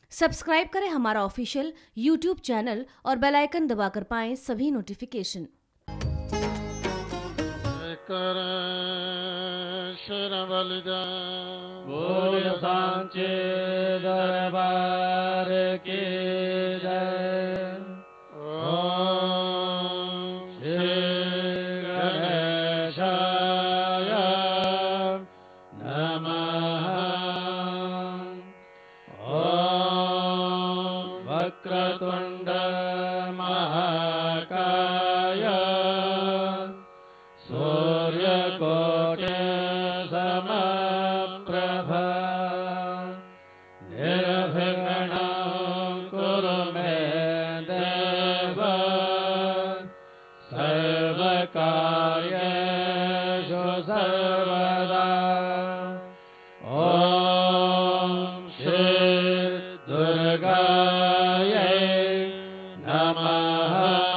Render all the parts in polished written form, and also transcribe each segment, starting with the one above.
Subscribe करें हमारा official YouTube channel और बेल आइकन दबाकर पाएं सभी नोटिफिकेशन। बोल सांचे दरबार की जय। ओम श्री गणेशाय नमः। ओम वक्रतुंड महाकाय सूर्यकोटि समप्रभा निर्विघ्नं कुरु मे देव सर्वकार्येषु सर्वदा। ॐ श्री दुर्गायै नमः।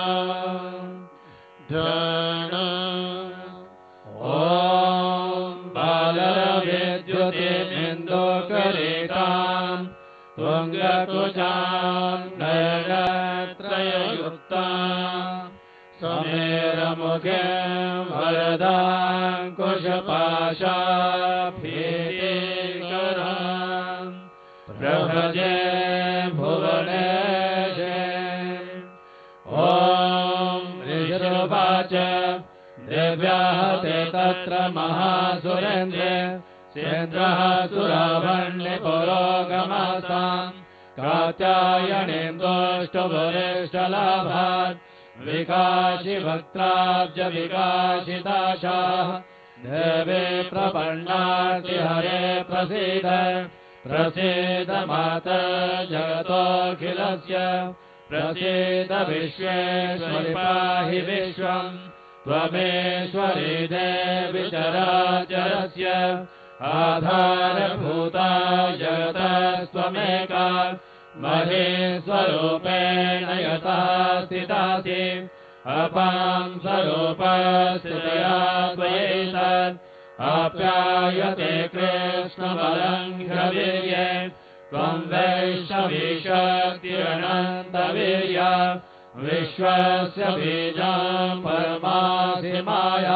विद्युतिमिन्दुकरीटां तुङ्गकुजां नयनत्रययुक्तां समेरमुखीं वरदाङ्कुशपाशाभीतिकरां प्रभजे भुवनेशे। ॐ ऋषिरुवाच देव्याः ते तत्र महासुरेन्द्रे सेन्द्रः सुरावण्यपुरोगमासाम् कात्यायनीं दोष्टुवरिष्ठलाभात् विकाशि वक्त्राब्ज विकाशिताशाः देवे प्रपन्नाति हरे प्रसीद प्रसीद माता जगतोऽखिलस्य प्रसीद विश्वेश्वरि पाहि विश्वम् त्वमेश्वरी देवि चराचरस्य आधारभूता जगतस्त्वमेका महेश्वरूपेण यथा स्थितासि अपां स्वरूपस्थितया त्वयैतत् आप्यायते कृष्णमलङ्घ्रवीर्ये त्वं वैष्णवी शक्तिरनन्तवीर्या विश्वस्य बीजां परमासि माया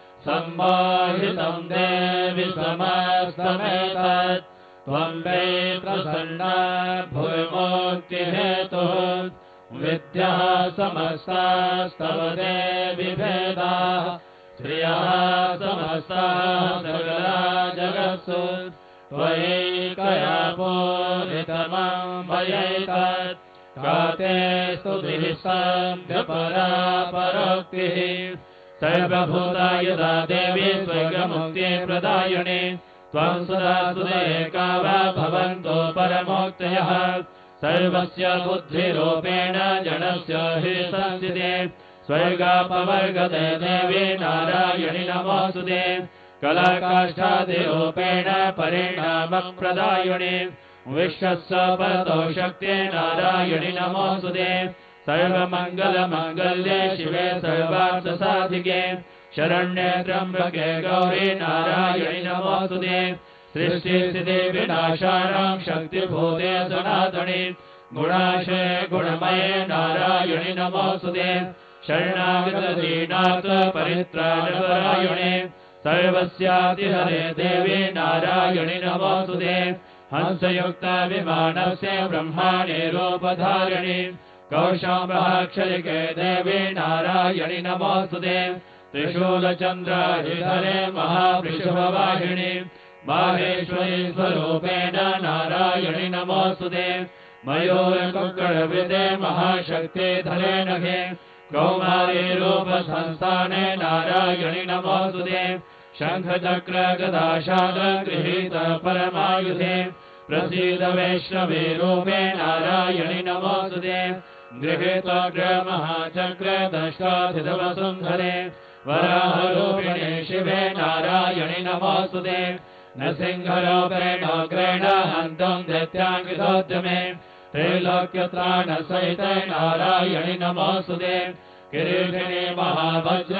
सम्मोहितं देवि समस्तमेतत् त्वं वै प्रसन्ना भुविमुक्तिहेतुः विद्याः समस्तास्तव देवि भेदाः श्रियः समस्ताः सकला जगत्सु त्वयैकया पूरितमं मयैतत् काते स्तुतिः सम्यपरा परोक्तिः सर्वभूता यदा देवी स्वर्गमुक्तिप्रदायिनी त्वं सदा सुदेका वा भवन्तो परमोक्तयः सर्वस्य बुद्धिरूपेण जनस्य हि संस्थिते स्वर्गापवर्गते देवी नारायणि नमोऽस्तुते कलाकाष्ठादिरूपेण परिणामप्रदायिनी विश्वस्य परतो शक्ते नारायणि नमोऽस्तुते सर्वमङ्गलमाङ्गल्ये शिवे सर्वार्थसाधिके शरण्ये त्र्यम्बके गौरी नारायणि नमोऽस्तुते सृष्टिस्थिति विनाशानां शक्तिभूते सनातनि गुणाशे गुणमये नारायणि नमोऽस्तुते शरणागतदीनाथ परित्राणपरायणे सर्वस्यातिहरे देवी नारायणि नमोऽस्तुते हंसयुक्ता विमानस्य ब्रह्माणे रूपधारिणि कौशाम्बहाक्षरिके देवी नारायणि नमोऽस्तुते त्रिशूलचन्द्राधिधरे महावृषभवाहिनि माहेश्वरी स्वरूपेण नारायणि नमोऽस्तुते मयूरकुक्कुटविदे महाशक्ते धरे नघे कौमारी रूपसंस्थाने नारायणि नमोऽस्तुते शङ्खचक्र गदाशाल गृहीत परमायुधे प्रसीद वैष्णवी रूपे नारायणि नमोऽस्तुते गृहीतोग्रमहाचक्र दष्टाधिधवसुन्धरे वराहरूपिणे शिवे नारायणि नमोऽस्तुते नृसिंहरूपेणोग्रेण हन्तुं दैत्याङ्गितोद्यमे त्रैलोक्यत्राणसहिते नारायणि नमोऽस्तुते किरीटिने महावज्रे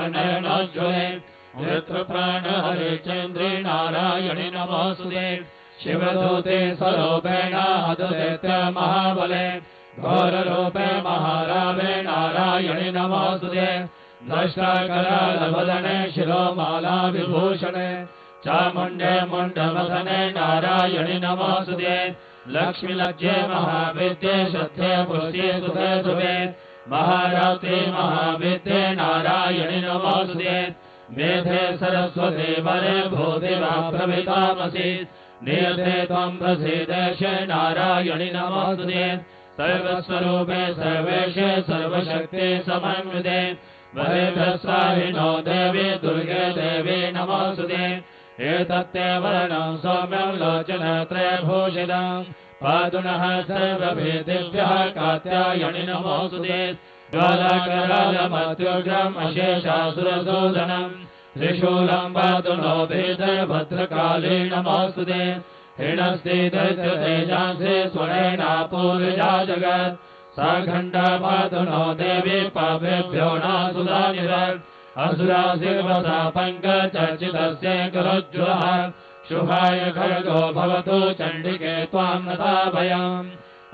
सहस्रनयनोज्ज्वले नेत्रप्राणहरे चन्द्रे नारायणि नमोऽस्तुते शिवदूते स्वरूपेण अदुदैत्य महाबले घोररूपे महारावे नारायणि नमोस्तुते दष्टाकरालवदने शिरोमाला विभूषणे चामुण्डे मुण्डमथने नारायणि नमोस्तुते लक्ष्मीलज्जे महाविद्ये श्रद्धे पुष्ये सुते ध्रुवे महारात्रि महाविद्ये नारायणि नमोस्तुते मेधे सरस्वती वरे भूदेवा प्रभृतामसि नियते त्वं प्रसीदेशे नारायणि नमोस्तुते सर्वस्वरूपे सर्वेशे सर्वशक्ति समन्विते वरेभ्यस्वाहिनो देवी दुर्गे देवी नमोस्तुते एतत्ते वर्णं सौम्यं लोचनत्रयभूषितं पादुनः सर्वभेदेभ्यः कात्यायणि नमोस्तुते ज्वालाकरालमत्युग्रम् अशेषासुरसूदनम् त्रिशूलं पादुनो भेदभद्रकाली नमोस्तुते हिणस्ति दैत्यतेजांसि स्वरेणा पूर्जा जगत् साखण्डा पादुनो देवी पापेभ्यो नासुदानिरत् असुरासिर्वसा पङ्कचर्चितस्य करोज्ज्वलः शुभाय खड्गो भवतु चण्डिके त्वां नताभयम्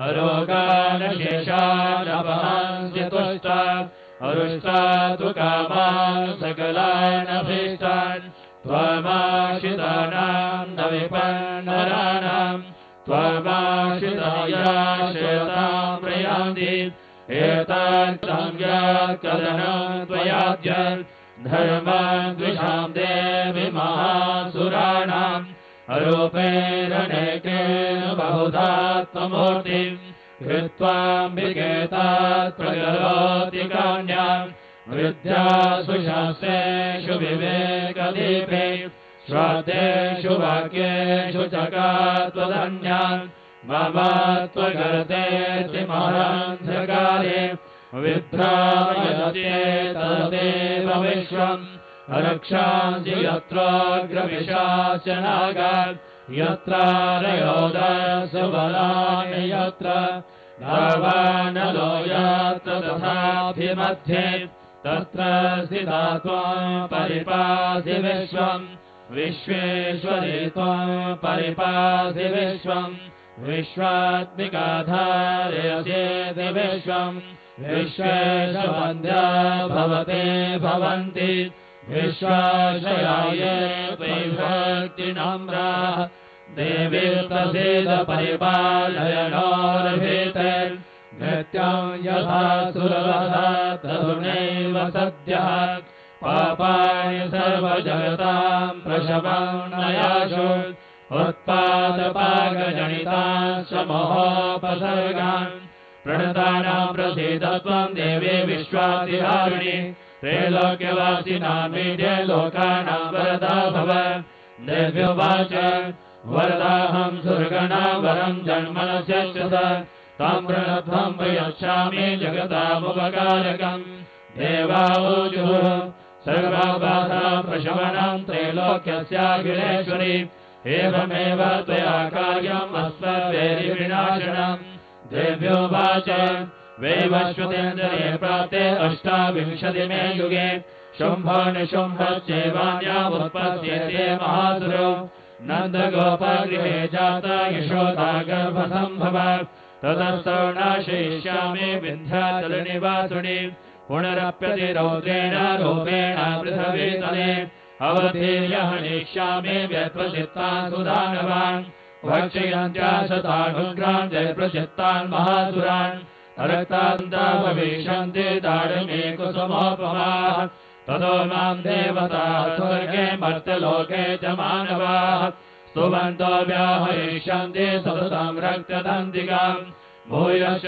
अरोगानशेषानपहांस्य तुष्टा अरुष्टा तु कामान् सकलानभीष्टान् त्वमाश्रितानां न विपन्नराणां त्वमाश्रितायाश्रयतां प्रयान्ति एतत्तं यात्कदनं त्वयाद्य धर्मान् द्विषां देवि महासुराणाम् अरूपेरनेकेन बहुधा त्वमूर्तिम् कृत्वाम्बिकेतात् प्रकरोति कान्याम् वृद्ध्यासु शास्त्रेषु विवेकदीपे श्राद्धेषु वाक्येषु चकात्वधन्यान् मम त्वगर्तेति महान्धकारे विभ्रामयते तदेव विश्वम् रक्षांसि यत्रोऽग्रविशाश्च नागात् यत्रारयोदस्य बलानि यत्र धावानलो यत्र तथाभिमध्ये तत्र स्थिता त्वं परिपासि विश्वम् विश्वेश्वरी त्वं परिपासि विश्वम् विश्वात्मिकाधारयसेति विश्वम् विश्वेशवन्द्या भवते भवन्ति विश्वाश्रयाये विभक्तिनम्राः देवी प्रसीद परिपालयनोर्भीते नित्यं यथा सुरवधा तदुनैव सद्यः पापानि सर्वजगतां प्रशवं नयाशु उत्पादपाकजनितांश्च मोहोपसर्गान् प्रणतानां प्रसीद त्वं देवी विश्वातिहारिणि त्रैलोक्यवासिनामीड्ये लोकानां वरदा भव देव्युवाच वरदाहं सुरगणा वरं जन्मनस्य तं प्रणध्वं प्रयच्छामि जगतामुपकारकम् देवावोजुः सर्वाबाधा प्रशमनं त्रैलोक्यस्याखिलेश्वरि एवमेव त्वया कार्यम् अस्मद्वैरिविनाशनम् देव्योवाच वैवस्वतेन्द्रिये प्राप्ते 28मे युगे शुम्भो निशुम्भश्चैवान्यामुत्पद्यते महासुरो नन्दगोपगृहे जाता यशोदा गर्भसम्भव ततस्तौ नाशयिष्यामि विन्ध्याचलनिवासिनि पुनरप्यति रौद्रेण रूपेण पृथिवीतले अवधीर्य हनिष्यामि व्यप्रचित्तान् सुदानवान् भक्षयन्त्याशतानुग्रान् जयप्रचित्तान् महासुरान् रक्तान्ता भविष्यन्ति दाढमे कुसुमोपमाः ततो मां देवताः स्वर्गे मर्त्यलोके च मानवाः स्तुवन्तो व्याहरिष्यन्ति सततं रक्तदन्तिकाम् भूयश्च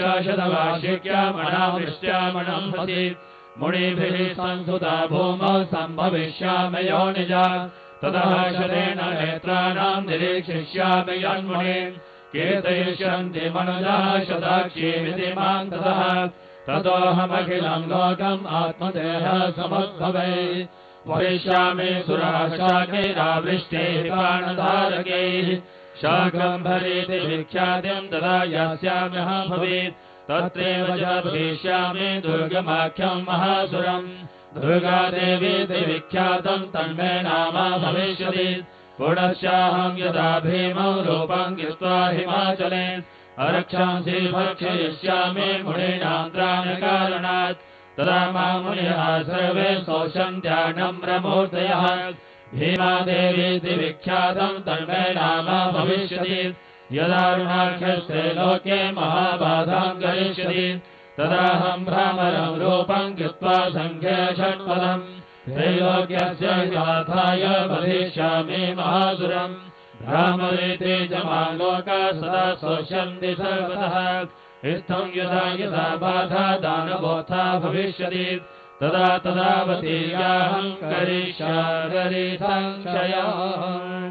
शतवार्षिक्यमणामृष्ट्यामणम्भसि मुनिभिः संसुता भूमौ सम्भविष्यामि योनिजा ततः शतेन नेत्राणां निरीक्षिष्यामि यन्मुनिम् कीर्तयिष्यन्ति मनुजाः शताक्षीमिति मां ततः ततोऽहमखिलं लोकम् आत्मदेहः समुद्भवे वरिष्यामि सुराशाखैरावृष्टैः प्राणधारकैः शाकम्भरीति विख्यातिं तदा यास्याम्यहं भवेत् तत्रैव च भविष्यामि दुर्गमाख्यं महासुरम् दुर्गादेवीति विख्यातं तन्मे नाम भविष्यति पुनश्चाहं यदा भीमौ रूपं कृत्वा हिमाचले अरक्षांसि भक्षयिष्यामि मुनीनां त्राणकारणात् तदा मां मुनयः सर्वे स्तोष्यन्त्यानम्रमूर्तयः भीमादेवीति विख्यातं तन्मे नाम भविष्यति यदा रुणाख्यस्ते लोके महाबाधां करिष्यति तदाहं भ्रामरं रूपं कृत्वा सङ्ख्ये षट्पदम् त्रैलोक्यस्य गाथाय वदिष्यामि महासुरम् भ्रामरेति च मां लोकाः सदा स्तोष्यन्ति सर्वतः इत्थं यदा यदा बाधा दानवोत्था भविष्यति तदा तदावतीर्याहं करिष्यामि संशयम्।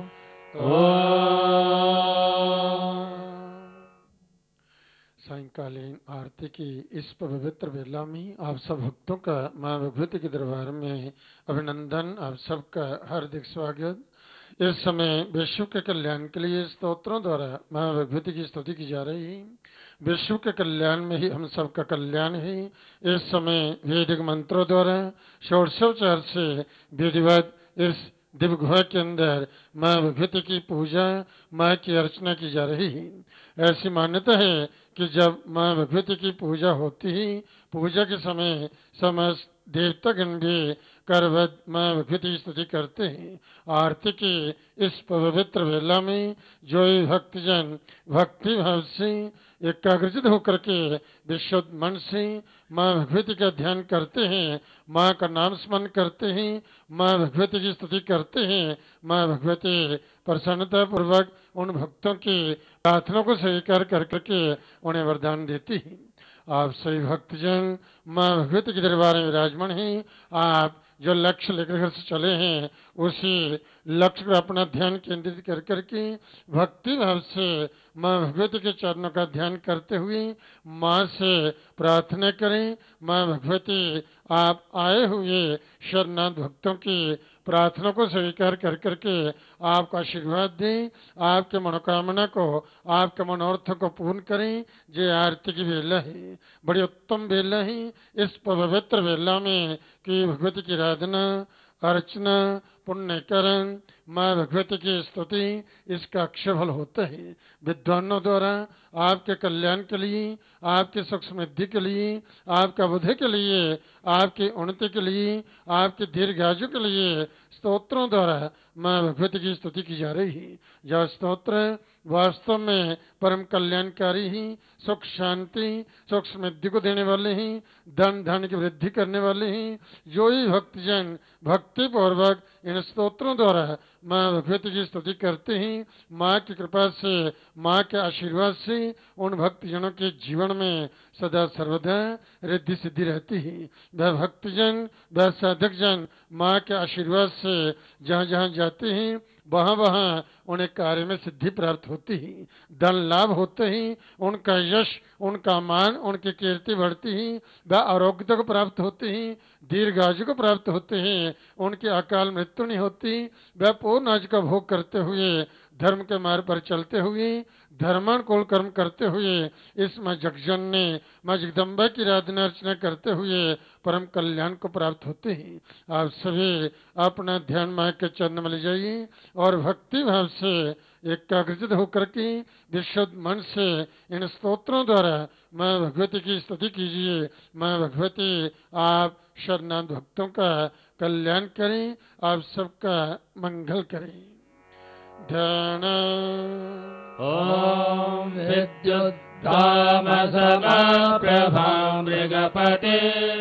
सायंकालीन आरती की इस पवित्र बेला में आप सब भक्तों का मां भगवती के दरबार में अभिनंदन, आप सबका हार्दिक स्वागत। इस समय विश्व के कल्याण के लिए स्तोत्रों द्वारा मां भगवती की स्तुति की जा रही है। विश्व के कल्याण में ही हम सबका कल्याण है। इस समय वैदिक मंत्रों द्वारा षोडशोपचार से विधिवत इस दिव्य गुहा के अंदर मां भगवती की पूजा, मां की अर्चना की जा रही है। ऐसी मान्यता है कि जब मां भगवती की पूजा होती है, पूजा के समय समस्त देवतागण भी करवत मां भगवती की स्तुति करते हैं। आरती की इस पवित्र वेला में जो भक्तजन भक्ति भाव से एकाग्रचित होकर के विशुद्ध मन से मां भगवती का ध्यान करते हैं, मां का नाम स्मरण करते हैं, मां भगवती की स्तुति करते हैं, मां भगवती प्रसन्नता पूर्वक उन भक्तों की प्रार्थना को स्वीकार करके उन्हें वरदान देती है। आप सभी भक्तजन मां भगवती के दरबार में विराजमान हैं। आप जो लक्ष्य लेकर घर से चले हैं उसी लक्ष्य पर अपना ध्यान केंद्रित कर करके भक्ति भाव से मां भगवती के चरणों का ध्यान करते हुए मां से प्रार्थना करें। मां भगवती आप आए हुए शरणागत भक्तों की प्रार्थना को स्वीकार कर करके आपका आशीर्वाद दें, आपके मनोकामना को, आपके मनोरथ को पूर्ण करें। जे आरती की वेला है, बड़ी उत्तम वेला है। इस पवित्र वेला में कि भगवती की आराधना, अर्चना, पुण्यकरण, मां भगवती की स्तुति, इसका अक्षफल होता है। विद्वानों द्वारा आपके कल्याण के लिए, आपके सुख समृद्धि के लिए, आपका बुद्धि के लिए, आपकी उन्नति के लिए, आपके दीर्घायु के लिए स्तोत्रों द्वारा मां भगवती की स्तुति की जा रही है। यह स्तोत्र वास्तव में परम कल्याणकारी ही, सुख शांति, सुख समृद्धि को देने वाले ही, धन धन की वृद्धि करने वाले ही। जो ही भक्तजन भक्ति पूर्वक इन स्तोत्रों द्वारा मां भगवती की स्तुति करते हैं, मां की कृपा से, मां के आशीर्वाद से उन भक्तजनों के जीवन में सदा सर्वदा रिद्धि सिद्धि रहती है। वह भक्तजन, वह साधक जन मां के आशीर्वाद से जहाँ जहाँ जाते हैं वहाँ वहाँ उन्हें कार्य में सिद्धि प्राप्त होती है, धन लाभ होते ही, उनका यश, उनका मान, उनकी कीर्ति बढ़ती ही, वह आरोग्यता को प्राप्त होते ही, दीर्घायु को प्राप्त होते हैं, उनकी अकाल मृत्यु नहीं होती। वह पूर्ण आयु का भोग करते हुए, धर्म के मार्ग पर चलते हुए, धर्मानुकूल कर्म करते हुए, इस मां जगजननी मां जगदम्बा की आराधना अर्चना करते हुए परम कल्याण को प्राप्त होते हैं। आप सभी अपना ध्यान मां के चरण में ले जाइए और भक्ति भाव से एकाग्रचित होकर के विशुद्ध मन से इन स्तोत्रों द्वारा मां भगवती की स्तुति कीजिए। मां भगवती आप शरणागत भक्तों का कल्याण करें, आप सबका मंगल करें। ध्यान। ॐ विद्युद्धामसमप्रभां मृगपते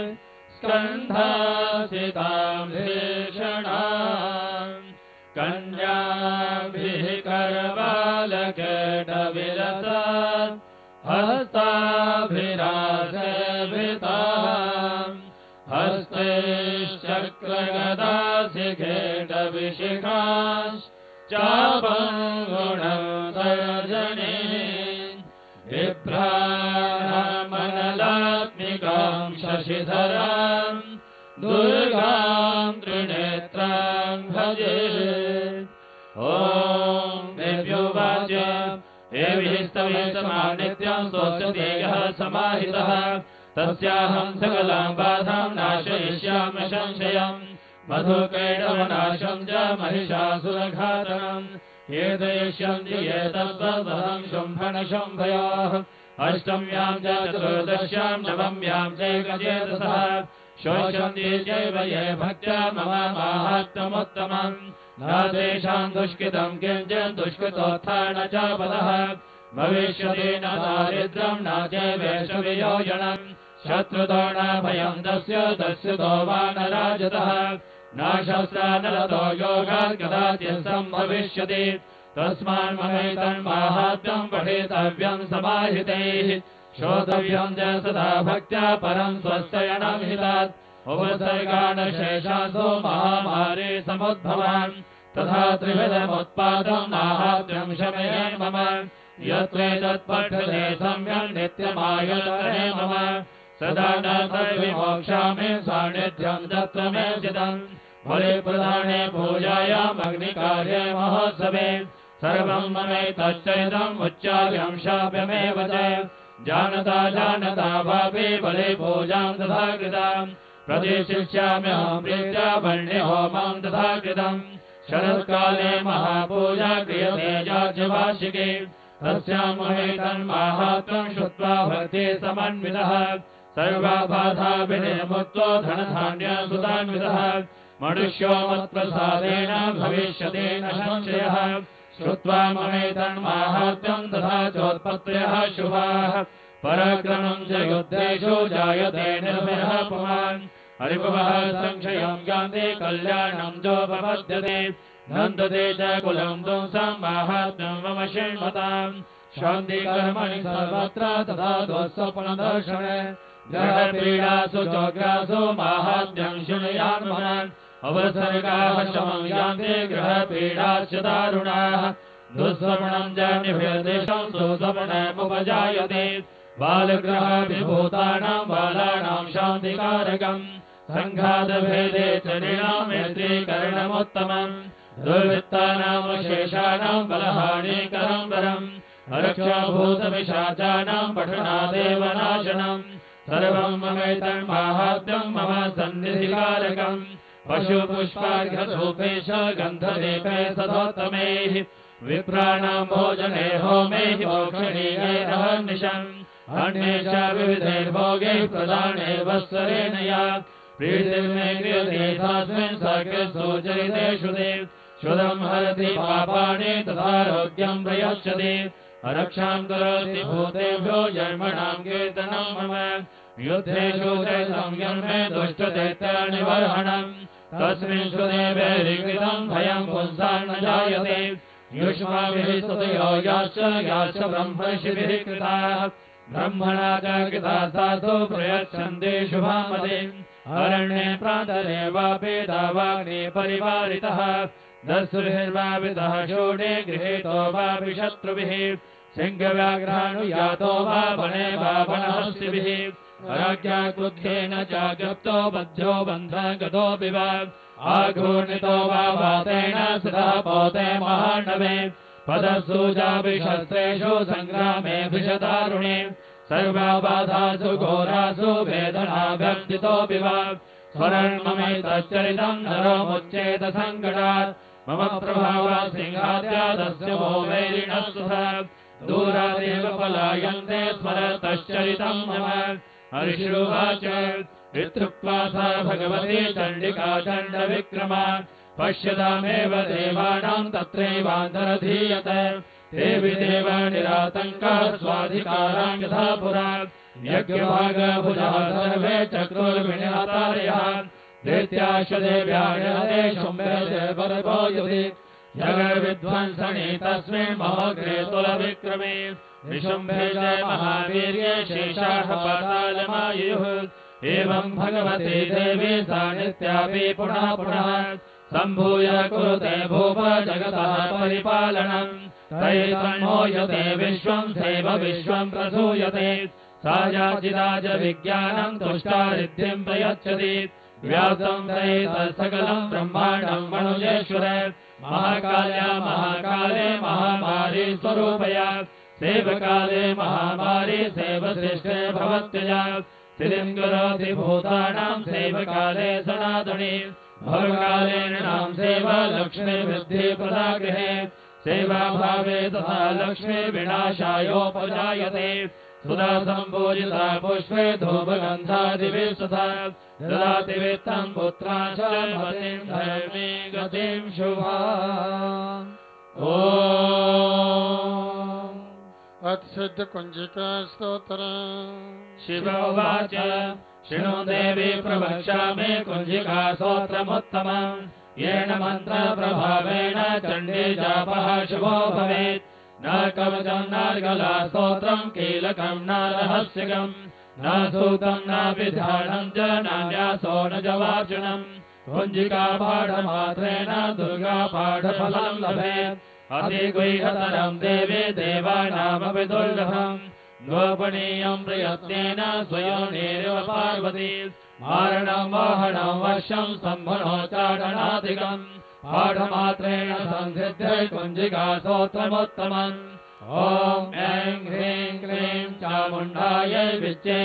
स्कन्धासितां भीषणां कन्याभिः करवालकेटविलसात् हस्ताभिरासेवितां हस्तैश्चक्रगदासिखेटविशिखांश्च चापं तर्जने बिभ्राणमनलात्मिकां शशिधरां दुर्गां त्रिनेत्रां भजे। ॐ देव्योवाच एभिः स्तवैतमां नित्यं स्तोत्रते यः समाहितः तस्याहं सकलां बाधां नाशयिष्यामि संशयम्। मधुकैटवनाशम् च महिषासुरघातनम् एतयिष्यन्ति एतद्वद्वदम् शुम्भणशुम्भयोः अष्टम्याम् च चतुर्दश्याम् नवम्याम् चैकचेतसः शोषन्ति चैव ये भक्त्या मम माहात्म्यमुत्तमम् न तेषाम् दुष्कृतम् किञ्चित् दुष्कृतोत्थान च पदः भविष्यति न दारिद्र्यम् न चैवेषवियोजनम् शत्रुतो न भयम् दस्युतो वा न राजतः न शस्त्रा न रतो योगात् कदाचित् सम्भविष्यति तस्मान्ममेतन्माहात्म्यम् पठितव्यम् समाहितैः श्रोतव्यम् च सदा भक्त्या परम् स्वस्तयनम् हितात् उपसर्गाणशेषासु महामारी समुद्भवान् तथा त्रिविधमुत्पादम् माहात्म्यम् शमयेन् मम यत्रेतत्पठ्यते सम्यक् नित्यमायुर्वरे मम सदा न तद्विमोक्षामि सान्निध्यम् तत्र मे चिदम् बलिप्रदाने पूजायाम् अग्निकार्ये महोत्सवे सर्वम् ममैतच्चरितम् उच्चार्यम् शाप्यमेव च जानता जानता वापि बलिपूजाम् तथा कृताम् प्रतिशिष्याम्यहम् प्रीत्या वह्निहोमम् तथा कृतम् शरत्काले महापूजा क्रियते याज्ञवार्षिके तस्याम् ममेतन्माहात्म्यम् श्रुत्वा भक्ति समन्वितः सर्वा बाधा विनिर्मुक्तो धनधान्यसुतान्वितः मनुष्यो मत्प्रसादेन भविष्यति न संशयः श्रुत्वा ममेतन्माहात्म्यम् तथा चोत्पत्तयः शुभाः पराक्रमम् च युद्धेषु जायते निर्भयः पुमान् हरिभवः संशयम् यान्ति कल्याणम् चोपपद्यते नन्दते च कुलम् पुंसम् माहात्म्यम् मम शृण्वताम् शान्तिकर्मणि सर्वत्र तथा दोस्वप्नदर्शने ग्रहपीडासु चोग्रासु माहात्म्यम् शृणुयान् मम अवसर्गाः शमम् यान्ति ग्रहपीडाश्च दारुणाः दुःस्वप्नम् च निभृतिशम् सुस्वप्नमुपजायते बालग्रहविभूतानाम् बालानाम् शान्तिकारकम् सङ्घातभेदे च नृणाम् मैत्रीकरणमुत्तमम् दुर्वृत्तानाम् शेषाणाम् बलहानिकरम् वरम् रक्षाभूतपिशाचानाम् पठनादेव नाशनम् सर्वम् ममैतन्माहात्म्यम् मम सन्निधिकारकम् पशुपुष्पार्घ्यधूपेश गन्धदीपे सदोत्तमैः विप्राणाम् भोजने होमैः मोक्षणीयैरहर्निशम् अन्येष विविधैर्भोगैः प्रदाने वत्सरेण या प्रीतिर्मे क्रियते तस्मिन् सर्गसुचरितेषु ते शुदम् हरति पापानि तथारोग्यम् प्रयच्छति रक्षाम् करोति भूतेभ्यो जन्मनाम् कीर्तनम् मम युद्धेषु च संयमे दुष्टदैत्यनिवर्हणम् तस्मिन् सुदेवैरिकृतम् भयम् पुंसान् न जायते युष्माभिः स्तुतयो याश्च ब्रह्मर्षिभिः कृताः ब्रह्मणा च कृता साधु प्रयच्छन्ति शुभामतिम् अरण्ये प्रातरे वापि दावाग्नि परिवारितः दस्युभिर्वावितः शूणे गृहीतो वापि शत्रुभिः सिंहव्याघ्रानुयातो वा वने वा वनहस्तिभिः राज्ञा क्रुद्धेन च गप्तो बद्धो बन्धगतोऽपि वा आघूर्णितो वा वातेन सदा पोते महार्णवे पदसूजापि शस्त्रेषु सङ्ग्रामे विषदारुणे सर्वा बाधासु घोरासु वेदनाभ्यर्थितोऽपि वा स्वरन्ममेतच्चरितम् नरो मुच्येत सङ्कटात् मम प्रभावा सिंहाद्यादस्य वो वैरिणः सुधा दूरादेव पलायन्ते स्मरतश्चरितम् मम हरिषुवाच इत्युक्त्वा सा भगवती चण्डिका चण्डविक्रमा पश्यतामेव देवानाम् तत्रैवान्तरधीयत देवि देव निरातङ्कः स्वाधिकाराम् यथा पुरा यज्ञभागभुजः सर्वे चक्रुर्विनिहतारयः दैत्याश्वदेव्याणते शुम्भे परभो युधि जगद्विध्वंसने तस्मिन् महोग्रे तुलविक्रमे निशुम्भे च महावीर्ये शेषाः पातालमायुः एवम् भगवती देवी सा नित्यापि पुनः पुनः सम्भूय कुरुते भूप जगतः परिपालनम् तैर्मोयते विश्वम् सैव विश्वम् प्रसूयते सा याचिदाज विज्ञानम् तुष्टारिद्धिम् प्रयच्छति व्यासम् सकलम् ब्रह्माण्डम् मनुजेश्वर महाकाल्या महाकाले महामारी स्वरूपया सेवकाले महामारी सेवश्रेष्ठे भवत्यया स्थितिम् करोति भूतानाम् सेवकाले सनातनी भवकालेन नाम सेवा लक्ष्मी वृद्धि प्रदा गृहे सेवा भावे तथा लक्ष्मी विनाशायोपजायते सुधा सम्पूजिता पुष्पे धूपगन्धादिभिः तथा ददाति वित्तं पुत्रा च मतिं धर्मे गतिं शुभा अथ सिद्ध कुंजिका स्तोत्रम् शिव उवाच शृणु देवी प्रवक्ष्यामि कुंजिका स्तोत्रमुत्तमम् येन मन्त्रप्रभावेण चण्डी जापः शुभो भवेत् न कवचम् नार्गला स्तोत्रम् कीलकम् न रहस्यकम् न सूतम् नापि ध्यानम् च नान्यासो न जवार्जुनम् कुञ्जिका पाठमात्रेण दुर्गा पाठफलम् लभेत् अतिगुह्यतरम् देवी देवानामपि दुर्लभम् गोपनीयम् प्रयत्नेन स्वयोनिरिव पार्वती मारणम् वाहनम् वश्यम् सम्भनोच्चाटनादिकम् पाठमात्रेण संसिद्धे कुञ्जिका स्तोत्रमुत्तमम् ॐ ऐं ह्रीं क्लीं चामुण्डायै विच्चे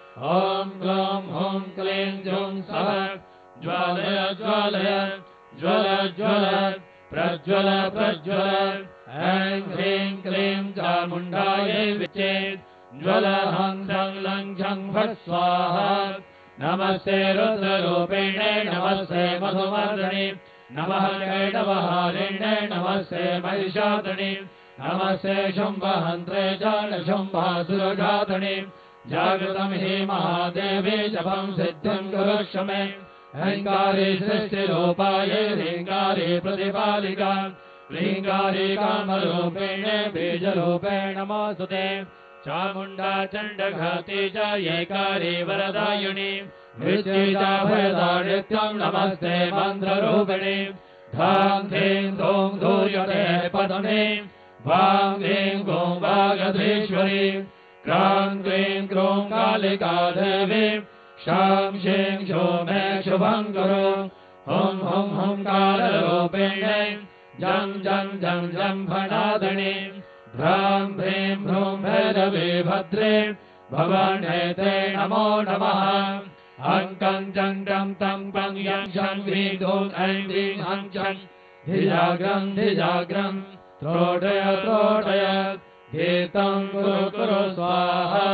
ॐ ग्लौं हुं क्लीं जुं सः ज्वालय ज्वालय ज्वल ज्वल प्रज्वल प्रज्वल ऐं ह्रीं क्लीं चामुण्डायै विच्चे ज्वल हं झं लं झं फट् स्वाहा नमस्ते रुद्ररूपिणे नमस्ते मधुमर्दिनि नमः कैटवहारिण्ये नमस्ते महिषातनि नमस्ते शुम्भहन्त्रे चालशुम्भासुरघातनि जागृतं हि महादेवी जपं सिद्धिं कुरुष्व मे अहङ्कारी सृष्टिरूपायै ह्रीङ्गारी प्रतिपालिका ह्रीङ्गारी कामरूपिणे बीजरूपेण नमोऽस्तुते चामुण्डा चण्डघाती च एकारी वरदायिनी विचिता भयदारित्यं नमस्ते मन्त्ररूपिणी धां धीं धूं धूयते पद्मे वां ह्रीं गों वागधीश्वरी क्रां क्लीं क्रूं कालिका देवी शां शीं शो मे शुभं कुरु हुं हुं हुंकाररूपिणे जं जं जं जं फणादिनि भ्रां भ्रीं भ्रूं भैरवी भद्रे भवान्येते नमो नमः अङ्कं जं जं तं पं यं शं ह्रीं धूं ऐं ह्रीं हं चं धिजाग्रं धिजाग्रं त्रोटय त्रोटय गीतं कुरु कुरु स्वाहा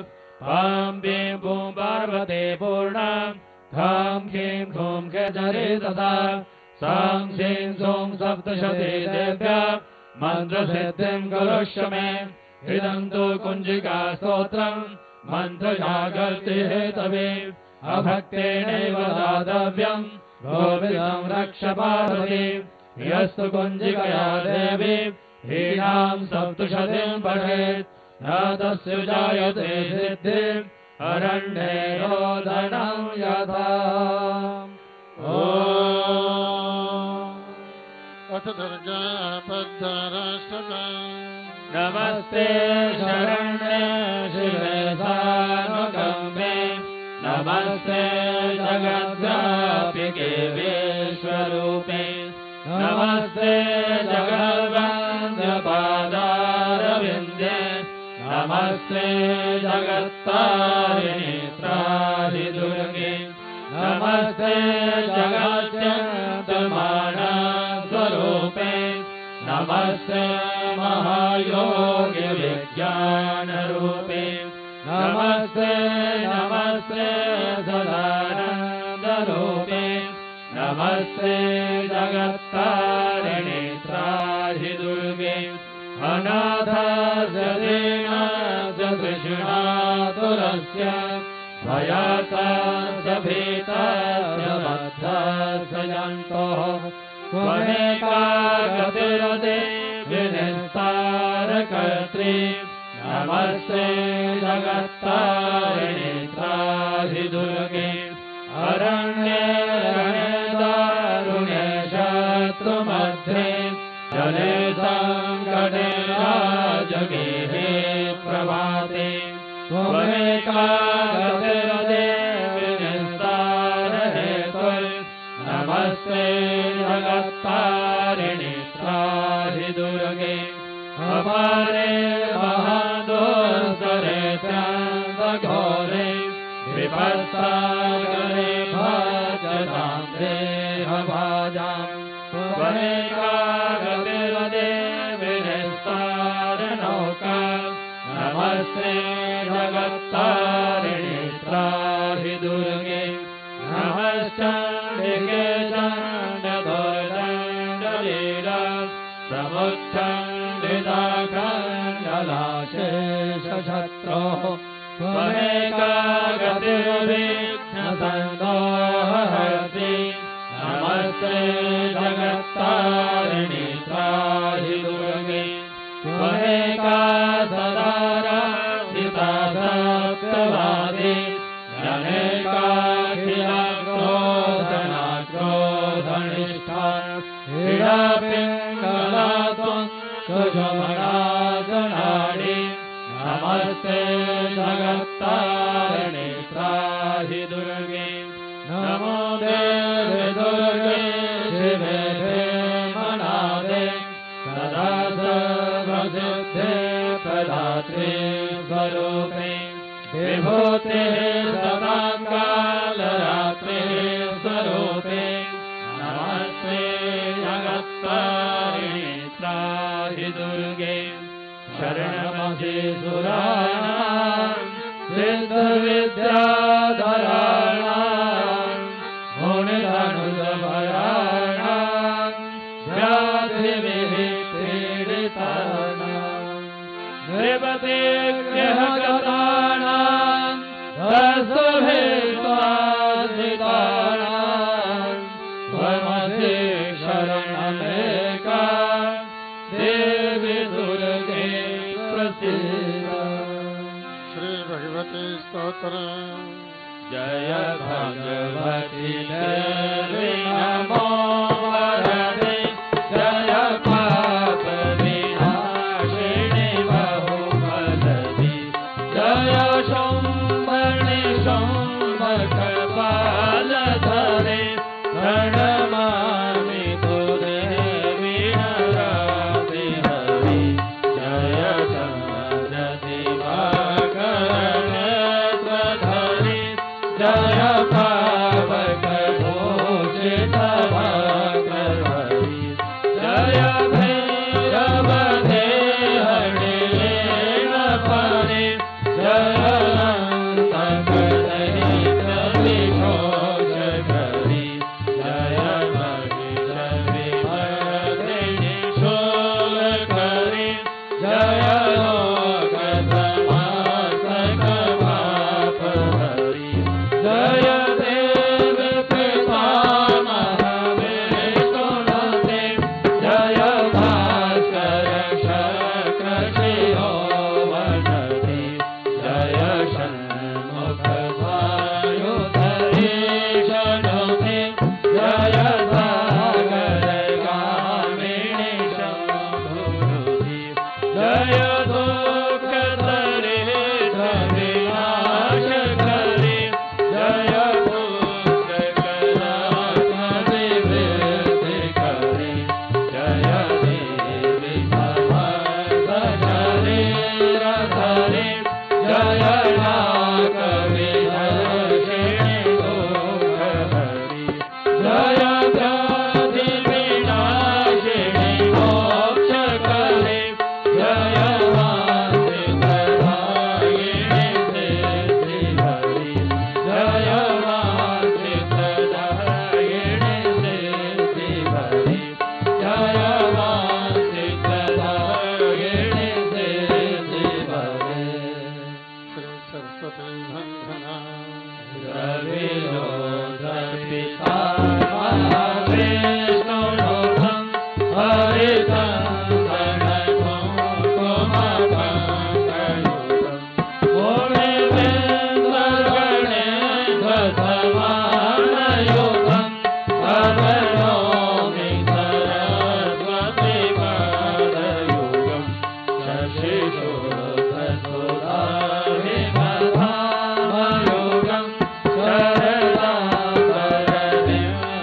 पां बीं बूं पार्वती पूर्णा खां ह्रीं खूं केचरी तथा सां शीं सूं सप्तशती देव्या मन्त्रसिद्धिं कुरुष्व मे इदं तु कुञ्जिका स्तोत्रम् मन्त्रजागर्ति हेतवे अभक्तेनैव दातव्यम् गोविदं रक्ष पार्वती यस्तु कुञ्जिकया देवी ह्रीणां सप्तशतीं पठेत् न तस्य जायते सिद्धिम् अरण्ये रोदनं यथा अथ दुर्गा पद्मराष्ट्रकम् नमस्ते शरण्ये शिवे सानुकम्पे नमस्ते जगद्व्यापिके विश्वरूपे नमस्ते जगद्वन्द्यपादारविन्द्ये नमस्ते जगत्तारिणि त्राहि दुर्गे नमस्ते जगत्यन्तमानस्वरूपे नमस्ते महायोगि विज्ञानरूपे नमस्ते नमस्ते सदानन्दरूपे नमस्ते जगत्तारिणि त्राहि दुर्गे अनाथस्य दीनस्य तृष्णातुरस्य भयातस्य भीतस्य बद्धस्य जन्तोः त्वमेका गतिरते विनिस्तारकर्त्री नमस्ते जगत्तारिणि त्राहि दुर्गे अरण्ये रणे दारुणे शत्रुमध्ये जले सङ्कटे राजगेहे प्रभाते त्वमेका गतिरते विनिस्तारहेतुर् नमस्ते जगत्तारिणि त्राहि दुर्गे अपारे महादुस्तरे स्यान्दघोरे विपत्सागरे भजतां देह भाजाम् त्वमेकागतिर्देविनिस्तारणौका नमस्ते जगत्तारिणि त्राहि दुर्गे नमश्चण्डिके चण्डदुर्दण्डलीला समुच्छण्डिताखण्डलाशेषशत्रोः त्वमेकागतिर्विघ्नसन्दोहहर्ति नमस्ते जगत्तारिणि त्राहि दुर्गे त्वमेका सदाराधिता सत्यवादी अनेकाखिलक्रोधनाक्रोधनिष्ठा क्रीडापिङ्गला त्वं सुषमराजनाडि नमस्ते जगत्तारिणि त्राहि दुर्गे नमो देवी दुर्गे शिवे मनादे सदा सर्वसिद्धे प्रदात्रे स्वरूपे विभूते सदा कालरात्रे स्वरूपे नमस्ते जगत्तारिणि त्राहि दुर्गे शरणमधि सुराणां सिद्धविद्याधराणां मुनिधनुजभराणां व्याधिविपीडितानां नृपतिग्रहगतानां दशभिर्वासितानां त्वमसि शरणमेका देवी दुर्गे प्रसीद। श्री भगवती स्तोत्र। जय भगवती देवी नमो वरदे जय पाप विनाशिनी बहुफलदी जय शम्भनि शम्भकपालधरे प्रणमामि तो देवी नराधि हरि जय चन्द्रदिवाकरनेत्रधरि जय पावक भूषित भाग्यधरि जय भैरव देहरि लेनपरि जय अनन्तकदैत विघोषकरि जय महिषविमर्दिनि शूलकरि जय लोकसमासकपापहरि जय देव पितामह विष्णुपते जय भास्कर शक्रशिरो वनते जय षण्मुख वायुधरीशनुते जय सागर गामिनि शम्भुरुति जय दुःखदरिद्र विनाशकरि जय पुत्रकलापरिवृद्धिकरि जय देवी समस्तशरीरधरि जय नागविनाशिनि दुःखहरि जय व्याधिविनाशिनि मोक्षकरि जय वासितदायिनि सिद्धिहरि जय वासितदायिनि सिद्धिहरि जय वासितदायिनि सिद्धिहरि श्री सरस्वती वंदना। रविलोचपितामहविष्णुनुतं हरिचन्दनकुङ्कुमपङ्कयुतं मुनिवेन्द्रगणेन्द्रसमानयुतं तदनोमि सरस्वतीपादयुगं शशिशोधसुधाभिमधामयुगं शरदाम्बरविं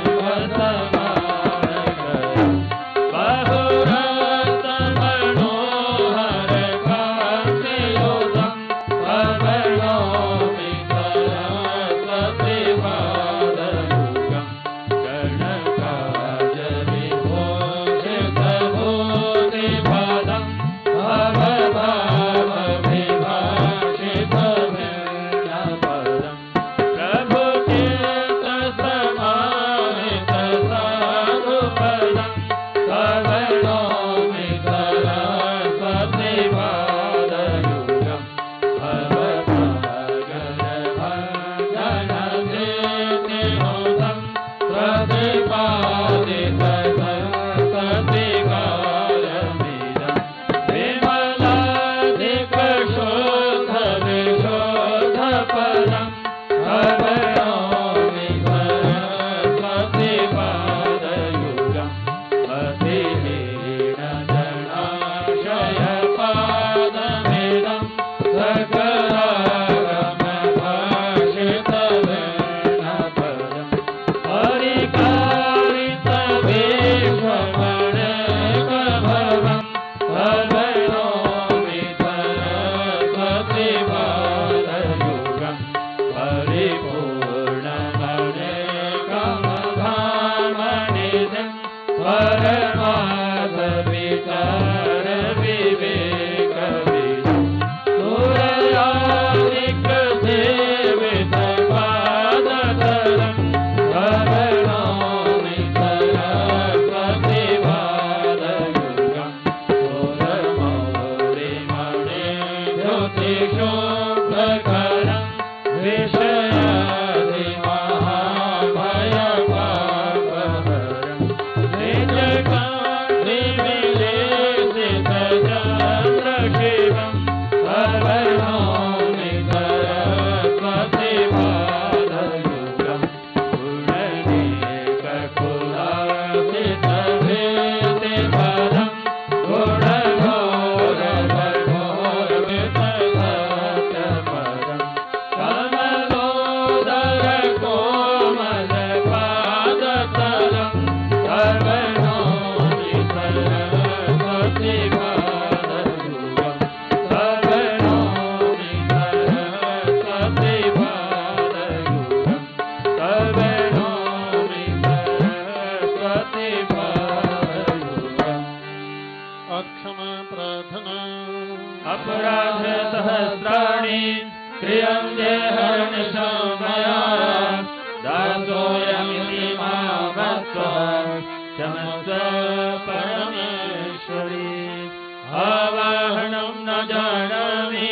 कर्माणि क्रियन्ते हरनिशमया दासोऽयमिति मामत्वः क्षमस्व परमेश्वरी आवाहनं न जानामि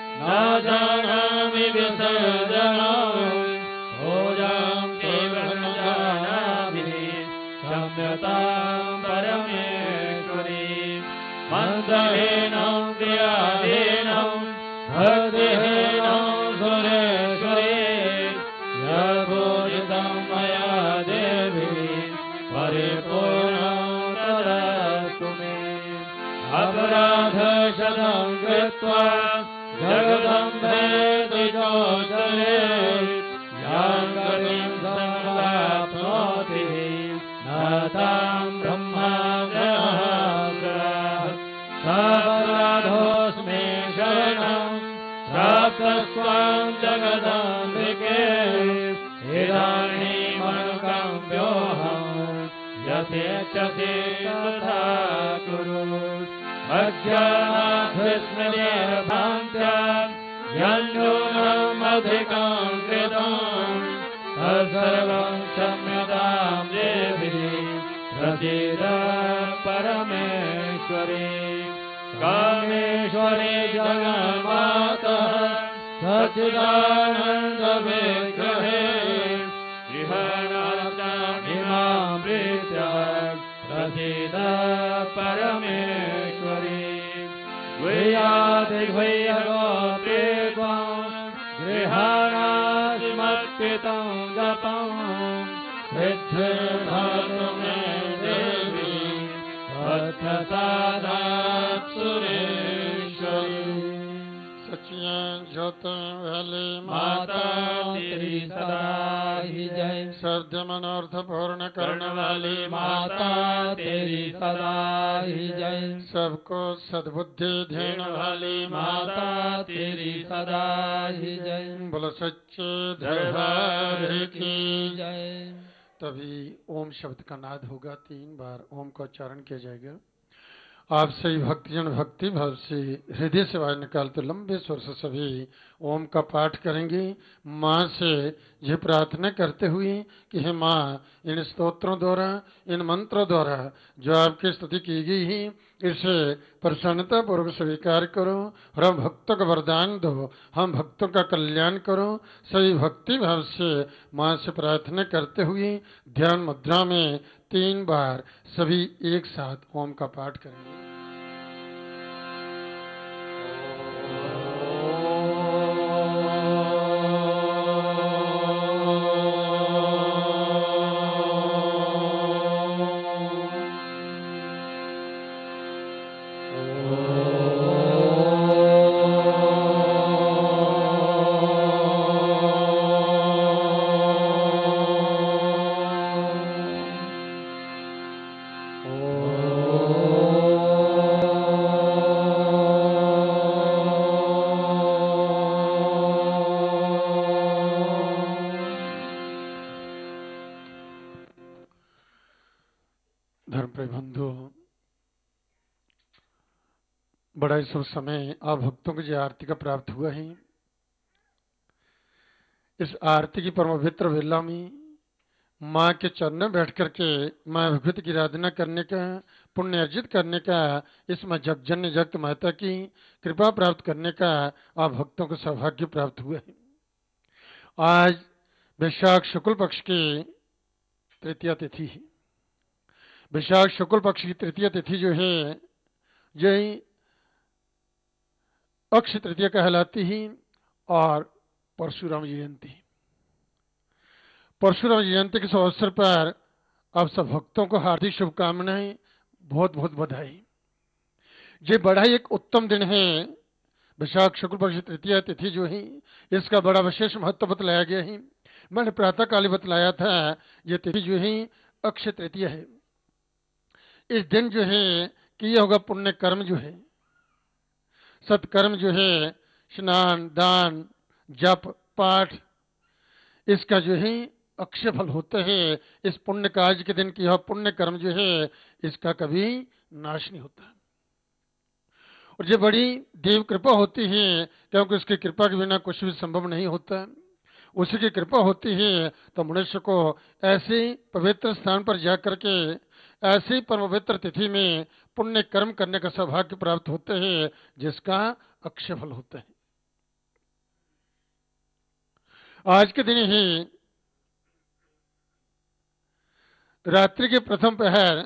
विसर्जनम् पूजां देव न जानामि क्षम्यतां परमेश्वरी मन्दहीनं क्रियाहीनं भक्तिहीनं सुरेश्वरी यद्बोधितं मया देवी परिपूर्णं तदस्तु मे अपराधशतं कृत्वा जगदम्बे द्विजोत्तरे यां गतिं सम्प्राप्नोति न तां ब्रह्माग्रहः सापराधोऽस्मि शरणं प्राप्तस्त्वां जगदम्बिके इदानीमनुकम्प्योऽहं यथेच्छसि तथा कुरु अज्ञानाद्विस्मृतिर्भ्रान्त्या यन्नूनम् अधिकं कृतं तत्सर्वं क्षम्यतां देवी प्रसीद परमेश्वरी कामेश्वरी जगन्मातः सच्चिदानन्दविग्रहे गृहाणामिमां प्रीत्या प्रसीद परमेश्वरी गुह्यादिगुह्यगोत्रे त्वां गृहाणास्मर्पितं जपं सिद्धिर्भवतु मे देवी भक्तसादात् सुरेश्वरी सचियां ज्योतिं वाली माता तेरी सदा ही जय सर्द मनोर्थ पूर्ण करने वाली माता तेरी सदा ही जय सबको सद्बुद्धि देने वाली माता तेरी सदा ही जय बोलो सच्चे दरबार की जय तभी ओम शब्द का नाद होगा 3 बार ओम का उच्चारण किया जाएगा आप सही भक्तजन भक्ति भाव से हृदय से आवाज निकालते लंबे स्वर से सभी ओम का पाठ करेंगे माँ से ये प्रार्थना करते हुए कि हे माँ इन स्तोत्रों द्वारा इन मंत्रों द्वारा जो आपकी स्तुति की गई है इसे प्रसन्नता पूर्वक स्वीकार करो और हम भक्तों का वरदान दो हम भक्तों का कल्याण करो सही भक्ति भाव से माँ से प्रार्थना करते हुए ध्यान मुद्रा में 3 बार सभी एक साथ ओम का पाठ करेंगे बड़ा शुभ समय आप भक्तों को जो आरती का प्राप्त हुआ है इस आरती की परम पवित्र वेला में माँ के चरण में बैठ करके माँ भगवती की आराधना करने का पुण्य अर्जित करने का इस माँ जगजन्य जगत माता की कृपा प्राप्त करने का आप भक्तों को सौभाग्य प्राप्त हुआ है। आज वैशाख शुक्ल पक्ष की तृतीया तिथि है। वैशाख शुक्ल पक्ष की तृतीया तिथि जो है यही अक्षय तृतीया कहलाती है और परशुराम जयंती। परशुराम जयंती के अवसर पर आप सब भक्तों को हार्दिक शुभकामनाएं, बहुत बहुत बधाई। ये बड़ा ही एक उत्तम दिन है। वैशाख शुक्ल पक्ष तृतीया तिथि जो है इसका बड़ा विशेष महत्व बतलाया गया है। मैंने प्रातः काल बतलाया था ये तिथि जो है अक्षय तृतीया है। इस दिन जो है किया होगा पुण्य कर्म जो है सत्कर्म जो है स्नान दान जप पाठ इसका जो है अक्षय फल होता है। इस पुण्य कार्य के दिन किया पुण्य कर्म जो है इसका कभी नाश नहीं होता। और ये बड़ी देव कृपा होती है, क्योंकि उसकी कृपा के बिना कुछ भी संभव नहीं होता। उसी की कृपा होती है तो मनुष्य को ऐसे पवित्र स्थान पर जाकर के ऐसी परम पवित्र तिथि में पुण्य कर्म करने का सौभाग्य प्राप्त होते हैं, जिसका अक्षय फल होता है। आज के दिन ही रात्रि के प्रथम पहर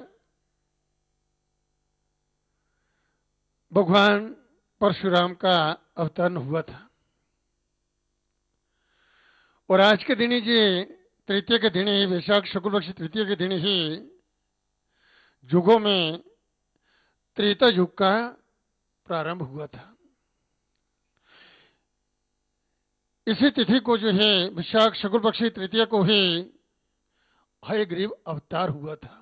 भगवान परशुराम का अवतरण हुआ था, और आज के दिन ही जी तृतीय के दिन ही, वैशाख शुक्ल पक्ष तृतीय के दिन ही युगों में त्रेता युग का प्रारंभ हुआ था। इसी तिथि को जो है वैशाख शुक्ल पक्ष तृतीय को ही हयग्रीव अवतार हुआ था।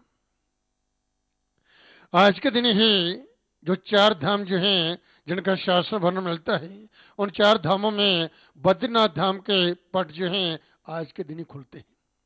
आज के दिन ही जो 4 धाम जो हैं जिनका शास्त्र वर्णन मिलता है, उन 4 धामों में बद्रीनाथ धाम के पट जो हैं आज के दिन ही खुलते हैं।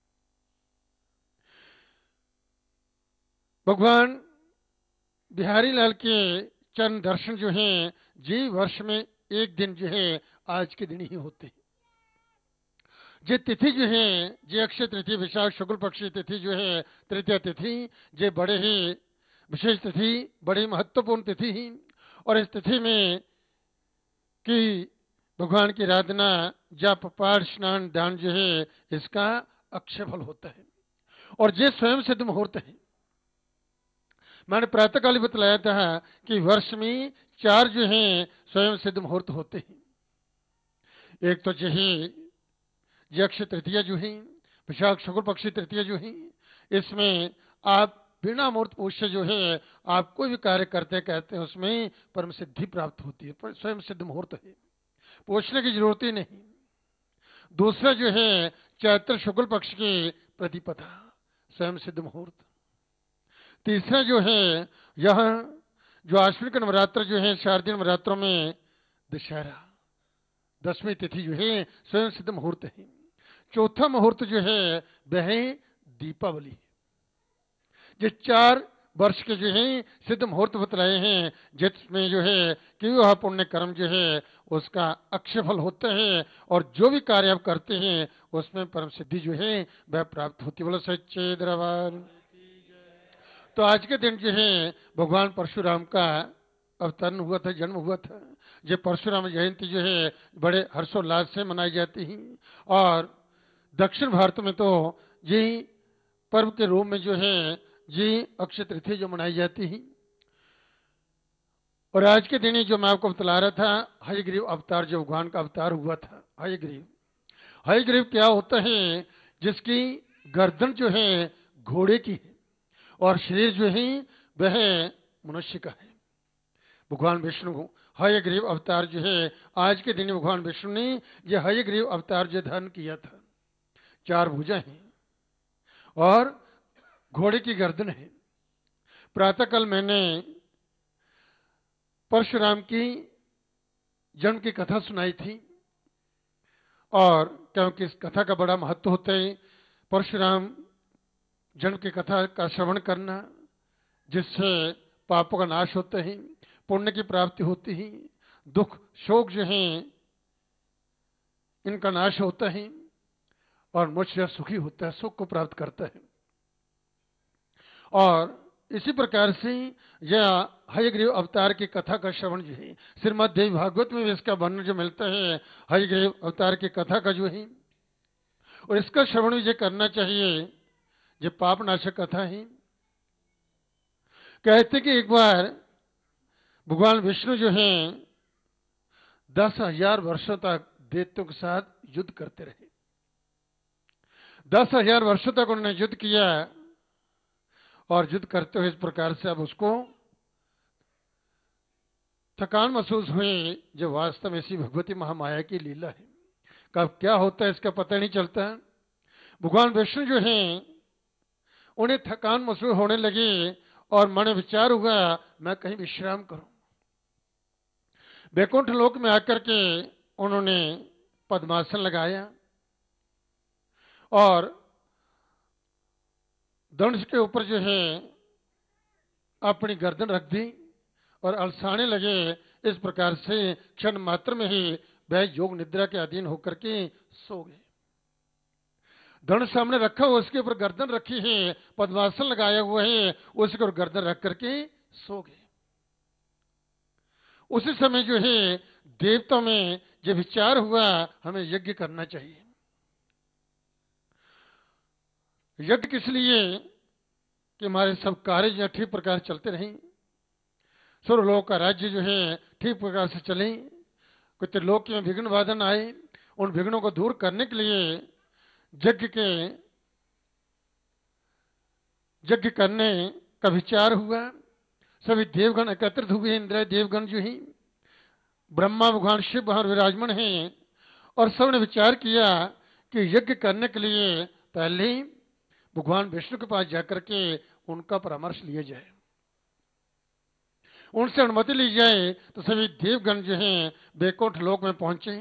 भगवान बिहारी लाल के चरण दर्शन जो हैं जी वर्ष में एक दिन जो है आज के दिन ही होते हैं। जे तिथि जो है जे अक्षय तिथि वैशाख शुक्ल पक्षी तिथि जो है तृतीय तिथि, जे बड़े ही विशेष तिथि, बड़ी महत्वपूर्ण तिथि ही, और इस तिथि में कि भगवान की आराधना जप पाठ स्नान दान जो है इसका अक्षय फल होता है। और ये स्वयं सिद्ध मुहूर्त है। मैंने प्रातःकाल बतलाया था कि वर्ष में 4 जो हैं स्वयं सिद्ध मुहूर्त होते हैं। एक तो ये अक्षय तृतीया जो है वैशाख शुक्ल पक्षी तृतीया जो है, इसमें आप बिना मुहूर्त पूछे जो है आप कोई भी कार्य करते कहते हैं उसमें परम सिद्धि प्राप्त होती है। पर स्वयं सिद्ध मुहूर्त है, पूछने की जरूरत ही नहीं। दूसरा जो है चैत्र शुक्ल पक्ष की प्रतिपदा, स्वयं सिद्ध मुहूर्त। तीसरा जो है यह जो आश्विन का नवरात्र जो है शारदीय नवरात्रों में दशहरा 10वीं तिथि जो है स्वयं सिद्ध मुहूर्त है। चौथा मुहूर्त जो है वह दीपावली। ये 4 वर्ष के जो है सिद्ध मुहूर्त बतलाए हैं, जिसमें जो है कि वह पुण्य कर्म जो है उसका अक्षय फल होता है, और जो भी कार्य आप करते हैं उसमें परम सिद्धि जो है वह प्राप्त होती है। बोलो सच्चे दरबार। तो आज के दिन जो है भगवान परशुराम का अवतरण हुआ था, जन्म हुआ था। ये परशुराम जयंती जो है बड़े हर्षोल्लास से मनाई जाती है, और दक्षिण भारत में तो यही पर्व के रूप में जो है ये अक्षय तृतीया जो मनाई जाती है। और आज के दिन जो मैं आपको बतला रहा था हयग्रीव अवतार, जो भगवान का अवतार हुआ था हयग्रीव। हयग्रीव क्या होता है? जिसकी गर्दन जो है घोड़े की है और शरीर जो है वह मनुष्य का है। भगवान विष्णु हयग्रीव अवतार जो है आज के दिन भगवान विष्णु ने यह हयग्रीव अवतार जो धारण किया था। 4 भुजा हैं और घोड़े की गर्दन है। प्रातःकाल मैंने परशुराम की जन्म की कथा सुनाई थी, और क्योंकि इस कथा का बड़ा महत्व होता है, परशुराम जन्म की कथा का श्रवण करना, जिससे पापों का नाश होता है, पुण्य की प्राप्ति होती है, दुख शोक जो है इनका नाश होता है, और मनुष्य सुखी होता है, सुख को प्राप्त करता है। और इसी प्रकार से यह हयग्रीव अवतार की कथा का श्रवण जो है श्रीमद् देवी भागवत में भी इसका वर्णन जो मिलता है हयग्रीव अवतार की कथा का जो है, और इसका श्रवण भी करना चाहिए। ये पाप नाशक कथा है। कहते कि एक बार भगवान विष्णु जो है 10,000 वर्षों तक दैत्यों के साथ युद्ध करते रहे। 10,000 वर्षों तक उन्होंने युद्ध किया, और युद्ध करते हुए इस प्रकार से अब उसको थकान महसूस हुई, जो वास्तव में इसी भगवती महामाया की लीला है। कब क्या होता है इसका पता नहीं चलता। भगवान विष्णु जो है उन्हें थकान महसूस होने लगी, और मन में विचार हुआ मैं कहीं विश्राम करूं। वैकुंठ लोक में आकर के उन्होंने पद्मासन लगाया और दंड के ऊपर जो है अपनी गर्दन रख दी और अलसाने लगे इस प्रकार से क्षण मात्र में ही वह योग निद्रा के अधीन होकर के सो गए। धनुष सामने रखा हुआ, उसके ऊपर गर्दन रखी है, पद्मासन लगाया हुआ है, उसके ऊपर गर्दन रख करके सो गए। उसी समय जो है देवताओं में जो विचार हुआ, हमें यज्ञ करना चाहिए। यज्ञ किस लिए कि हमारे सब कार्य जो ठीक प्रकार चलते रहें, स्वर्गलोक का राज्य जो है ठीक प्रकार से चले, कोई त्रिलोक में विघ्न बाधन आए, उन विघ्नों को दूर करने के लिए यज्ञ करने का विचार हुआ। सभी देवगण एकत्रित हुए, इंद्र देवगण जो ही ब्रह्मा भगवान शिव वहां विराजमान हैं, और सबने विचार किया कि यज्ञ करने के लिए पहले भगवान विष्णु के पास जाकर के उनका परामर्श लिया जाए, उनसे अनुमति ली जाए। तो सभी देवगण जो हैं बैकुंठ लोक में पहुंचे।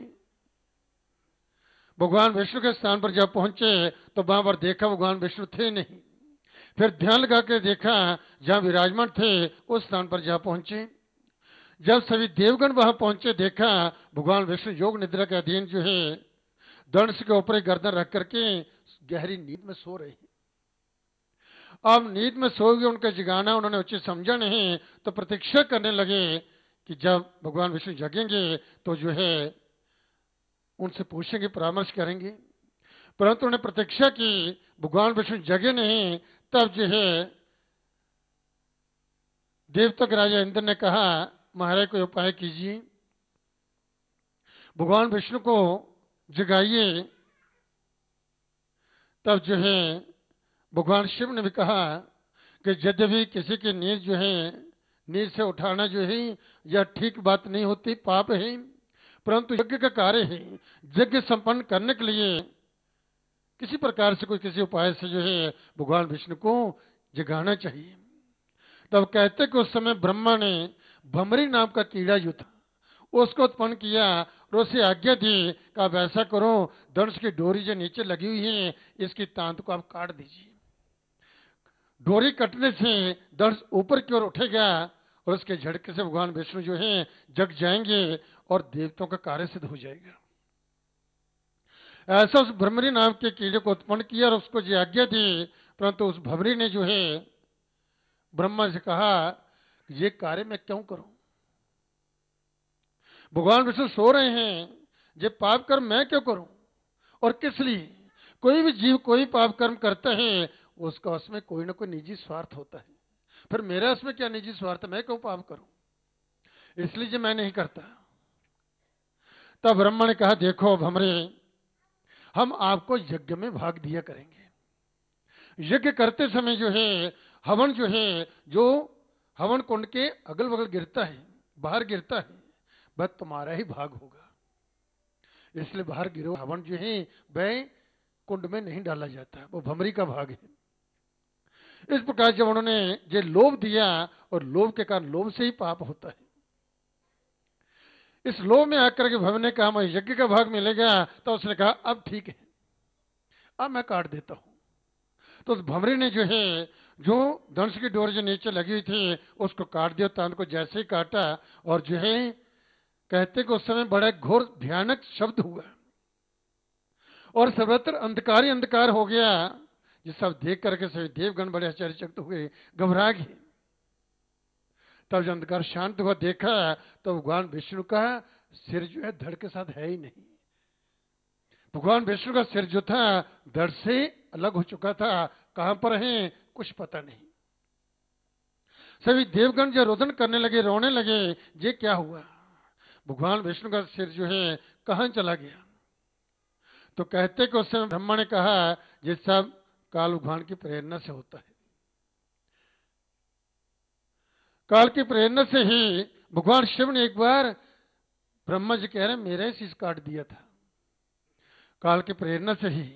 भगवान विष्णु के स्थान पर जब पहुंचे तो वहां पर देखा भगवान विष्णु थे नहीं। फिर ध्यान लगा के देखा, जहां विराजमान थे उस स्थान पर जा पहुंचे। जब सभी देवगण वहां पहुंचे, देखा भगवान विष्णु योग निद्रा के अधीन जो है धनुष के ऊपर गर्दन रख करके गहरी नींद में सो रहे। अब नींद में सो गए, उनका जगाना उन्होंने उचित समझा नहीं, तो प्रतीक्षा करने लगे कि जब भगवान विष्णु जगेंगे तो जो है उनसे पूछेंगे, परामर्श करेंगे। परंतु उन्हें प्रतीक्षा की, भगवान विष्णु जगे नहीं। तब जो है देवता के राजा इंद्र ने कहा, महाराज कोई उपाय कीजिए, भगवान विष्णु को जगाइए। तब जो है भगवान शिव ने भी कहा कि यद्यपि किसी की नींद जो है, नींद से उठाना जो है यह ठीक बात नहीं होती, पाप है, परंतु यज्ञ का कार्य है, यज्ञ संपन्न करने के लिए किसी प्रकार से, कोई किसी उपाय से जो है भगवान विष्णु को जगाना चाहिए। तब कहते कि उस समय ब्रह्मा ने भमरी नाम का कीड़ा जो था उसको उत्पन्न किया, और उसे आज्ञा दी कि आप ऐसा करो, धनुष की डोरी जो नीचे लगी हुई है इसकी तांत को आप काट दीजिए। डोरी कटने से धनुष ऊपर की ओर उठेगा और उसके झटके से भगवान विष्णु जो है जग जाएंगे और देवताओं का कार्य सिद्ध हो जाएगा। ऐसा उस भ्रमरी नाम के कीड़े को उत्पन्न किया और उसको जो आज्ञा दी। परंतु उस भ्रमरी ने जो है ब्रह्मा से कहा, ये कार्य मैं क्यों करूं, भगवान विष्णु सो रहे हैं, ये पाप कर्म मैं क्यों करूं और किस लिए। कोई भी जीव कोई पाप कर्म करता है, उसका उसमें कोई ना कोई निजी स्वार्थ होता है, फिर मेरा उसमें क्या निजी स्वार्थ है, मैं क्यों पाप करूं, इसलिए जो मैं नहीं करता। तब ब्रह्मा ने कहा, देखो भमरे, हम आपको यज्ञ में भाग दिया करेंगे। यज्ञ करते समय जो है हवन जो है, जो हवन कुंड के अगल बगल गिरता है, बाहर गिरता है, वह तुम्हारा ही भाग होगा, इसलिए बाहर गिरो। हवन जो है वह कुंड में नहीं डाला जाता, वो भमरी का भाग है। इस प्रकार जब उन्होंने ये लोभ दिया, और लोभ के कारण, लोभ से ही पाप होता है, इस लोभ में आकर के भमरी ने कहा हमें यज्ञ का भाग मिलेगा। तो उसने कहा अब ठीक है, अब मैं काट देता हूं। तो उस भमरी ने जो है, जो धनुष की डोर जो नीचे लगी हुई थी उसको काट दिया। तांत को जैसे ही काटा, और जो है कहते कि उस समय बड़ा घोर भयानक शब्द हुआ और सर्वत्र अंधकार ही अंधकार हो गया। ये सब देख करके सभी देवगण बड़े आश्चर्यचकित हुए, घबरा गए। तब जब अंधकार शांत हुआ, देखा तो भगवान विष्णु का सिर जो है धड़ के साथ है ही नहीं। भगवान विष्णु का सिर जो था धड़ से अलग हो चुका था, कहां पर है कुछ पता नहीं। सभी देवगण जो रोदन करने लगे, रोने लगे, ये क्या हुआ, भगवान विष्णु का सिर जो है कहां चला गया। तो कहते कि उस समय ब्रह्मा ने कहा, ये सब काल भगवान की प्रेरणा से होता है। काल की प्रेरणा से ही भगवान शिव ने एक बार, ब्रह्मा जी कह रहे हैं मेरा ही शीश काट दिया था, काल की प्रेरणा से ही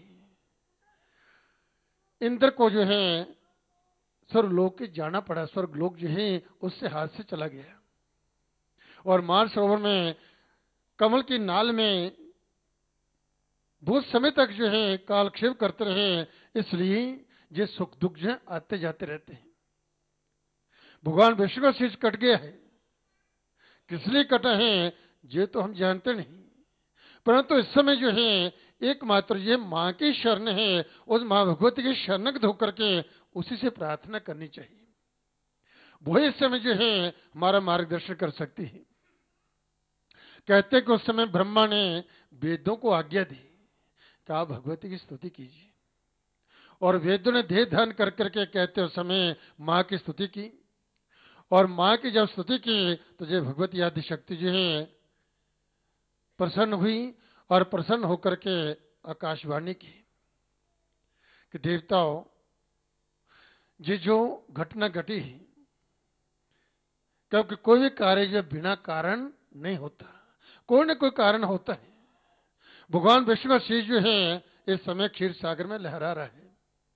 इंद्र को जो है स्वर्गलोक के जाना पड़ा। स्वर्गलोक जो है उससे हाथ से चला गया, और मानसरोवर में कमल की नाल में बहुत समय तक जो है कालक्षेप करते रहे, इसलिए ये सुख दुख जो आते जाते रहते हैं। भगवान विष्णु का शीश कट गया है, किस लिए कटा है ये तो हम जानते नहीं, परंतु इस समय जो है एकमात्र ये माँ की शरण है, उस माँ भगवती की शरणगत होकर के उसी से प्रार्थना करनी चाहिए। वो इस समय जो है हमारा मार्गदर्शन कर सकती है। कहते कि उस समय ब्रह्मा ने वेदों को आज्ञा दी कि आप भगवती की स्तुति कीजिए, और वेदों ने देह धारण कर करके कहते उस समय माँ की स्तुति की, और माँ की जब स्तुति की तो जो भगवती आदि शक्ति जो है प्रसन्न हुई, और प्रसन्न होकर के आकाशवाणी की कि देवताओं, ये जो घटना घटी है, क्योंकि कोई भी कार्य जो बिना कारण नहीं होता, कोई ना कोई कारण होता है। भगवान विष्णु का शीश जो है इस समय क्षीर सागर में लहरा रहा है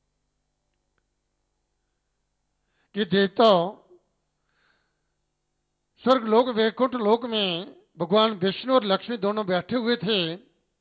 कि देवताओं, स्वर्ग लोक वैकुंठ लोक में भगवान विष्णु और लक्ष्मी दोनों बैठे हुए थे।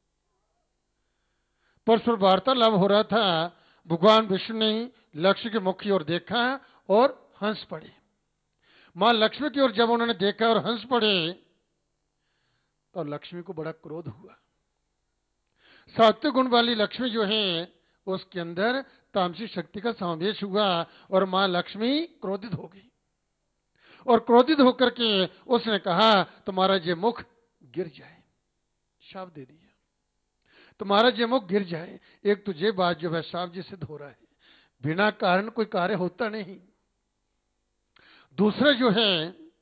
परस्पर वार्तालाप हो रहा था। भगवान विष्णु ने लक्ष्मी के मुख की ओर देखा और हंस पड़े। मां लक्ष्मी की ओर जब उन्होंने देखा और हंस पड़े तो लक्ष्मी को बड़ा क्रोध हुआ। सात्विक गुण वाली लक्ष्मी जो है उसके अंदर तामसिक शक्ति का समावेश हुआ, और मां लक्ष्मी क्रोधित हो गई, और क्रोधित होकर के उसने कहा तुम्हारा ये मुख गिर जाए, शाप दे दिया, तुम्हारा ये मुख गिर जाए। एक तुझे बात जो है शाप जी सिद्ध हो रहा है, बिना कारण कोई कार्य होता नहीं। दूसरा जो है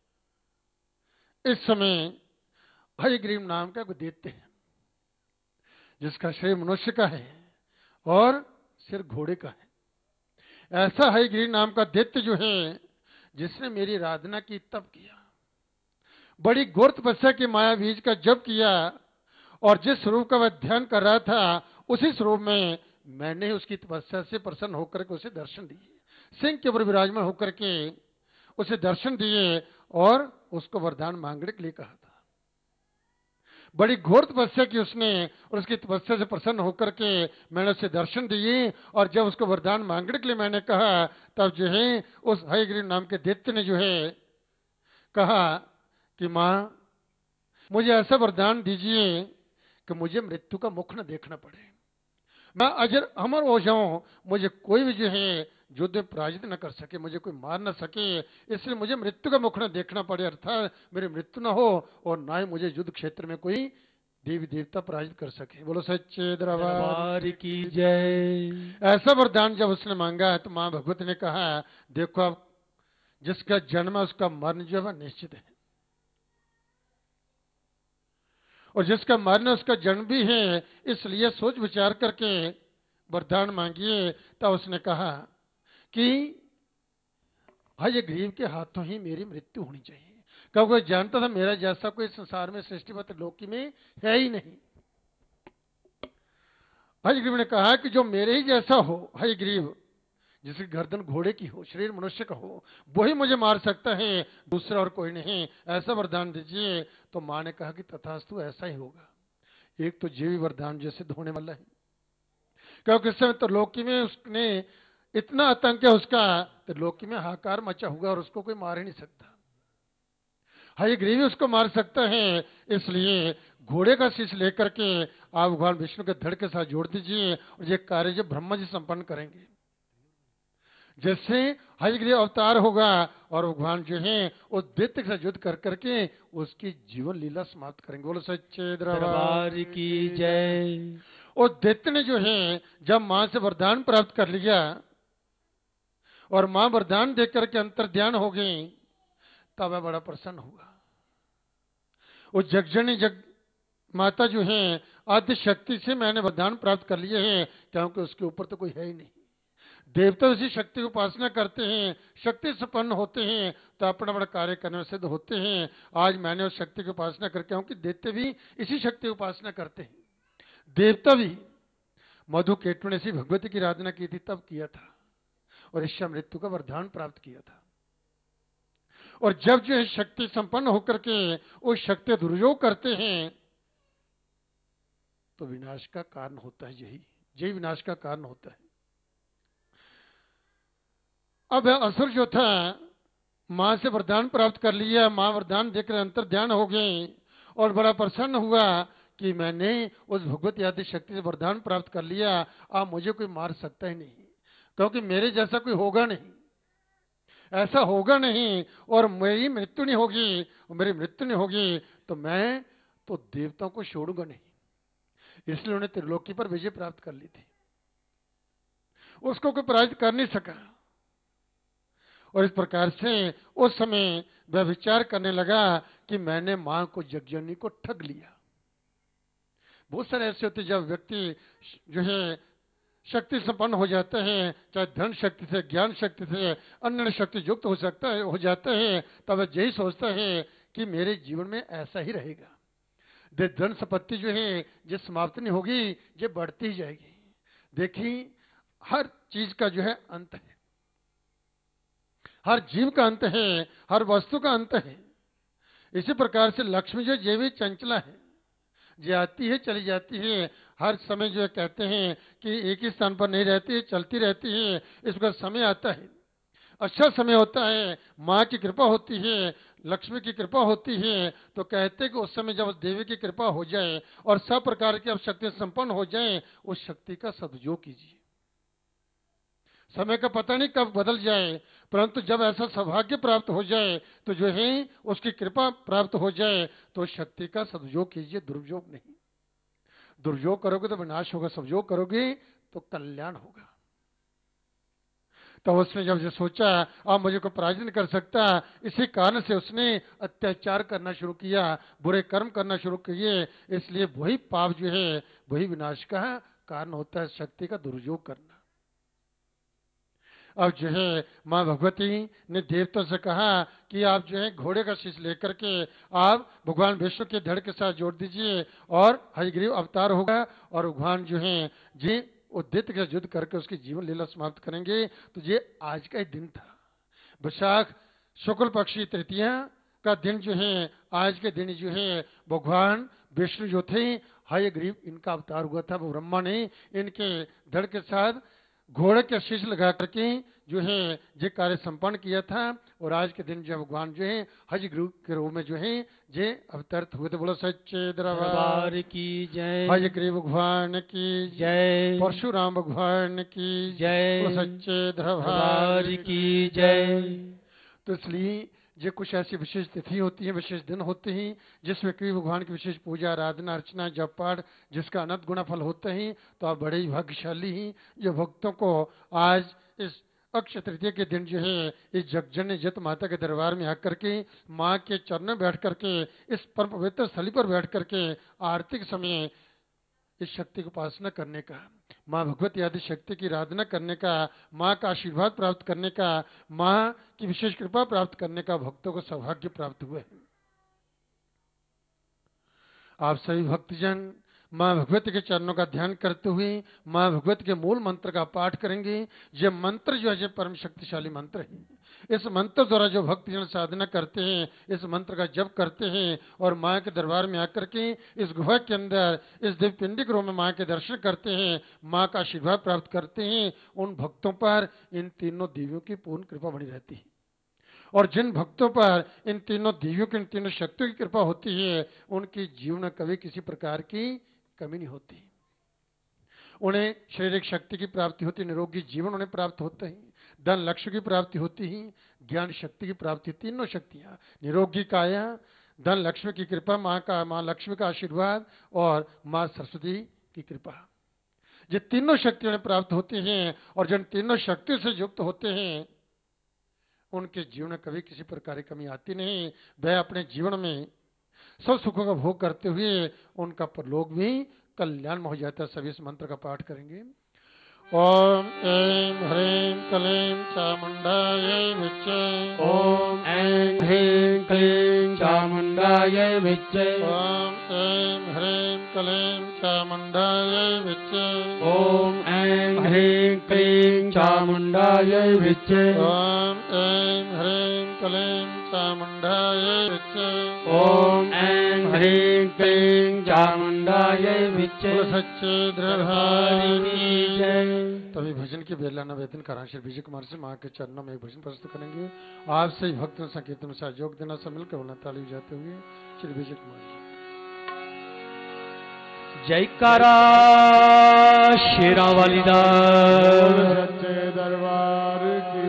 इस समय हयग्रीव नाम का कोई दैत्य है जिसका शरीर मनुष्य का है और सिर घोड़े का है। ऐसा हयग्रीव नाम का दैत्य जो है जिसने मेरी आराधना की, तप किया, बड़ी घोर तपस्या की माया बीज का जप किया, और जिस स्वरूप का वह ध्यान कर रहा था उसी स्वरूप में मैंने उसकी तपस्या से प्रसन्न होकर के उसे दर्शन दिए, सिंह के ऊपर विराजमान होकर के उसे दर्शन दिए और उसको वरदान मांगने के लिए कहा था। बड़ी घोर तपस्या की उसने, और उसकी तपस्या से प्रसन्न होकर के मैंने उसे दर्शन दिए, और जब उसको वरदान मांगने के लिए मैंने कहा तब जो है उस हयग्रीव नाम के दैत्य ने जो है कहा कि मां, मुझे ऐसा वरदान दीजिए कि मुझे मृत्यु का मुख न देखना पड़े, मैं अजर अमर हो जाऊं, मुझे कोई भी जो है युद्ध में पराजित न कर सके, मुझे कोई मार न सके, इसलिए मुझे मृत्यु का मुख न देखना पड़े, अर्थात मेरी मृत्यु न हो और ना ही मुझे युद्ध क्षेत्र में कोई देवी देवता पराजित कर सके। बोलो सच्चे दरबार की जय। ऐसा वरदान जब उसने मांगा तो मां भगवती ने कहा देखो, अब जिसका जन्म है उसका मरण जो है निश्चित है, और जिसका मरण उसका जन्म भी है, इसलिए सोच विचार करके वरदान मांगिए। तब उसने कहा कि हयग्रीव के हाथों ही मेरी मृत्यु होनी चाहिए, क्योंकि वह जानता था मेरा जैसा कोई संसार में सृष्टिपत लोकी में है ही नहीं। हयग्रीव ने कहा कि जो मेरे ही जैसा हो, हयग्रीव जिसकी गर्दन घोड़े की हो, शरीर मनुष्य का हो, वही मुझे मार सकता है, दूसरा और कोई नहीं, ऐसा वरदान दीजिए। तो मां ने कहा कि तथास्तु, ऐसा ही होगा। एक तो जीवी वरदान जैसे होने वाला है, क्योंकि इस समय तो लोकी में उसने इतना आतंक है उसका, तो लोकी में हाहाकार मचा हुआ और उसको कोई मार ही नहीं सकता। हयग्रीव उसको मार सकता है, इसलिए घोड़े का शीश लेकर के आप भगवान विष्णु के धड़ के साथ जोड़ दीजिए, और ये कार्य जो ब्रह्मा जी संपन्न करेंगे। जैसे हयग्रीव अवतार होगा और भगवान जो है उस दैत्य के साथ युद्ध कर करके उसकी जीवन लीला समाप्त करेंगे। बोलो सच्चे दरबार की जय। और दैत्य ने जो है जब मां से वरदान प्राप्त कर लिया और मां वरदान देख करके अंतर ध्यान हो गई, तब वह बड़ा प्रसन्न हुआ। वो जगजनी जग माता जो है आदि शक्ति से मैंने वरदान प्राप्त कर लिए हैं, क्योंकि उसके ऊपर तो कोई है ही नहीं। देवता उसी शक्ति की उपासना करते हैं, शक्ति संपन्न होते हैं तो अपना बड़ा कार्य करने में सिद्ध होते हैं। आज मैंने उस शक्ति की उपासना करके, क्योंकि दैत्य भी इसी शक्ति की उपासना करते हैं, देवता भी मधु केतु ने इसी भगवती की आराधना की थी तब किया था, और ईश्वर मृत्यु का वरदान प्राप्त किया था। और जब जो है शक्ति संपन्न होकर के उस शक्ति दुरुपयोग करते हैं तो विनाश का कारण होता है, यही विनाश का कारण होता है। अब असुर जो था माँ से वरदान प्राप्त कर लिया, माँ वरदान देकर अंतर ध्यान हो गए और बड़ा प्रसन्न हुआ कि मैंने उस भगवती आदि शक्ति से वरदान प्राप्त कर लिया, अब मुझे कोई मार सकता ही नहीं, क्योंकि मेरे जैसा कोई होगा नहीं, ऐसा होगा नहीं, और मेरी मृत्यु नहीं होगी, और मेरी मृत्यु नहीं होगी तो मैं तो देवताओं को छोड़ूंगा नहीं। इसलिए उन्हें त्रिलोकी पर विजय प्राप्त कर ली थी, उसको कोई पराजित कर नहीं सका। और इस प्रकार से उस समय वह विचार करने लगा कि मैंने मां को, जगजननी को ठग लिया। बहुत सारे ऐसे होते जब व्यक्ति जो है शक्ति संपन्न हो जाते हैं, चाहे धन शक्ति से, ज्ञान शक्ति से, अन्य शक्ति युक्त हो सकता है, हो जाते हैं, तब वह यही सोचता है कि मेरे जीवन में ऐसा ही रहेगा, धन संपत्ति जो है ये समाप्त नहीं होगी, ये बढ़ती ही जाएगी। देखिए हर चीज का जो है अंत है, हर जीव का अंत है, हर वस्तु का अंत है। इसी प्रकार से लक्ष्मी जो ये भी चंचला है, ये आती है चली जाती है, हर समय जो है कहते हैं कि एक ही स्थान पर नहीं रहती है, चलती रहती है। इसका समय आता है, अच्छा समय होता है, माँ की कृपा होती है, लक्ष्मी की कृपा होती है, तो कहते हैं कि उस समय जब देवी की कृपा हो जाए और सब प्रकार की अब शक्ति संपन्न हो जाए, उस शक्ति का सदुपयोग कीजिए। समय का पता नहीं कब बदल जाए, परंतु जब ऐसा सौभाग्य प्राप्त हो जाए तो जो है उसकी कृपा प्राप्त हो जाए तो शक्ति का सदुपयोग कीजिए, दुरुपयोग नहीं। दुरुपयोग करोगे तो विनाश होगा, सदुपयोग करोगे तो कल्याण होगा। तो उसने जब ये सोचा अब मुझे कोई पराजित नहीं कर सकता, इसी कारण से उसने अत्याचार करना शुरू किया, बुरे कर्म करना शुरू किए। इसलिए वही पाप जो है वही विनाश का कारण होता है, शक्ति का दुरुपयोग करना। अब जो है माँ भगवती ने देवताओं से कहा कि आप जो है घोड़े का शीश लेकर के आप भगवान विष्णु के धड़ के साथ जोड़ दीजिए और हयग्रीव अवतार होगा और भगवान जो है जी उद्दित के युद्ध करके उसकी जीवन लीला समाप्त करेंगे। तो ये आज का ही दिन था, वैशाख शुक्ल पक्षी तृतीया का दिन जो है, आज के दिन जो है भगवान विष्णु जो थे हयग्रीव इनका अवतार हुआ था। वो ब्रह्मा ने इनके धड़ के साथ घोड़े के शीश लगा करके जो है ये कार्य संपन्न किया था। और आज के दिन जो भगवान जो है हयग्रीव के रूप में जो है ये अवतरित हुए थे। बोलो सच्चे दरबार की जय, हयग्रीव भगवान की जय, परशुराम भगवान की जय, बोलो सच्चे दरबार की जय। तो इसलिए ये कुछ ऐसी विशेष तिथि होती है, विशेष दिन होते हैं जिसमें कई भगवान की विशेष पूजा आराधना अर्चना जप पाठ जिसका अनंत गुना फल होते हैं। तो आप बड़े ही भाग्यशाली हैं जो भक्तों को आज इस अक्षय तृतीया के दिन जो है इस जगजननी जत माता के दरबार में आकर के माँ के चरणों में बैठ करके इस परम पवित्र स्थली पर बैठ करके आरती के समय इस शक्ति की उपासना करने का, माँ भगवती आदि शक्ति की आराधना करने का, माँ का आशीर्वाद प्राप्त करने का, माँ की विशेष कृपा प्राप्त करने का भक्तों को सौभाग्य प्राप्त हुए। आप सभी भक्तजन माँ भगवती के चरणों का ध्यान करते हुए माँ भगवती के मूल मंत्र का पाठ करेंगे। यह मंत्र जो है परम शक्तिशाली मंत्र है। इस मंत्र द्वारा जो भक्तजन साधना करते हैं, इस मंत्र का जप करते हैं और माँ के दरबार में आकर के इस गुहा के अंदर इस दिव्य पिंडिक रूप में माँ के दर्शन करते हैं, माँ का आशीर्वाद प्राप्त करते हैं, उन भक्तों पर इन तीनों देवियों की पूर्ण कृपा बनी रहती है। और जिन भक्तों पर इन तीनों देवियों की, इन तीनों शक्तियों की कृपा होती है, उनकी जीवन में कभी किसी प्रकार की कमी नहीं होती। उन्हें शारीरिक शक्ति की प्राप्ति होती, निरोगी जीवन उन्हें प्राप्त होते हैं, धन लक्ष्य की प्राप्ति होती है, ज्ञान शक्ति की प्राप्ति, तीनों शक्तियां, निरोगी काया, धन लक्ष्मी की कृपा, माँ लक्ष्मी का आशीर्वाद और माँ सरस्वती की कृपा, ये तीनों शक्तियां उन्हें प्राप्त होती हैं। और जिन तीनों शक्तियों से युक्त होते हैं उनके जीवन में कभी किसी प्रकार की कमी आती नहीं। वह अपने जीवन में सब सुखों का भोग करते हुए उनका परलोक भी कल्याण में हो जाता है। सभी इस मंत्र का पाठ करेंगे। ओम ऐं ह्रीं क्लीं चामुंडायै विच्चे, ओम ऐं ह्रीं क्लीं चामुंडायै विच्चे, ओम ऐं ह्रीं क्लीं चामुंडायै विच्चे, ओम ऐं ह्रीं क्लीं चामुंडायै विच्चे, ओम ऐं ह्रीं क्लीं चामुंडायै विच्चे, ओम ऐं ह्रीं क्लीं चामुंडायै गाये विचे सच्चे दरबार की जय। तभी भजन की बेला निवेदन करा श्री विजय कुमार से माँ के चरणों में एक भजन प्रस्तुत करेंगे। आप सही भक्तों संकीर्तन में सहयोग देना, सब मिलकर होना ताली जाते हुए श्री विजय कुमार। जयकारा शेरा वाली दा सच्चे दरबार की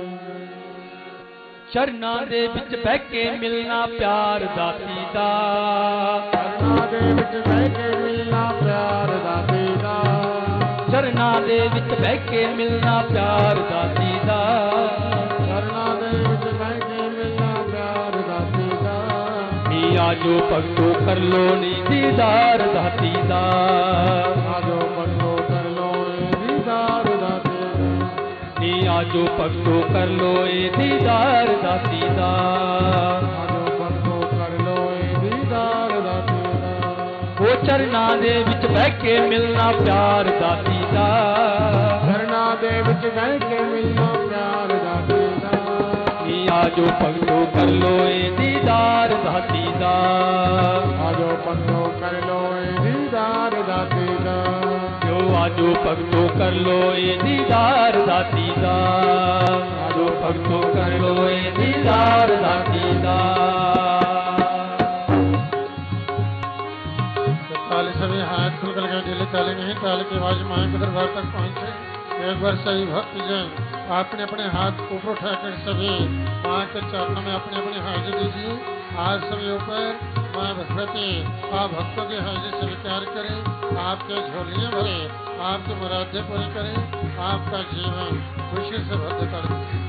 चरना दे विच बह के मिलना प्यार दाती दा। चरना दे विच बह के मिलना प्यार दाती दा। चरना दे विच बह के मिलना प्यार दाती दा। चरना दे विच बह के मिलना प्यार दाती दा। नी आजो भगतो कर लो नी दीदार दाती दा। आजो भगतो कर लो दीदार दाती दा। नी आजो भगतो कर लो ए दीदार दाती दा। आजो भगतो कर लो दीदार दाती दा। वो चरना दे विच बह के मिलना प्यार दाती दा। चरना दे विच बह के मिलना प्यार दाती दा। नी आजो भगतो कर लो ए दीदार दाती दा। आजो भगतो कर लो दीदार दाती दा। जो आजो भगतो कर लो ए दीदार दाती दा। आजो भगतो कर लो ए दीदार दाती दा। ताली सभी हाथ खुलकर के ढीले ताली नहीं, ताली की आवाज मां के दरबार तक पहुंचे। एक बार सही भक्त जन अपने अपने हाथ ऊपर उठाकर सभी मां के चरणों में अपने अपने हाजिर दीजिए। आज सभी ऊपर मां भगवती आप भक्तों की हाजिर स्वीकार करें, आपके झोलियां भरे, आपकी मुरादें पूरी करें, आपका जीवन खुशी से भर कर दें।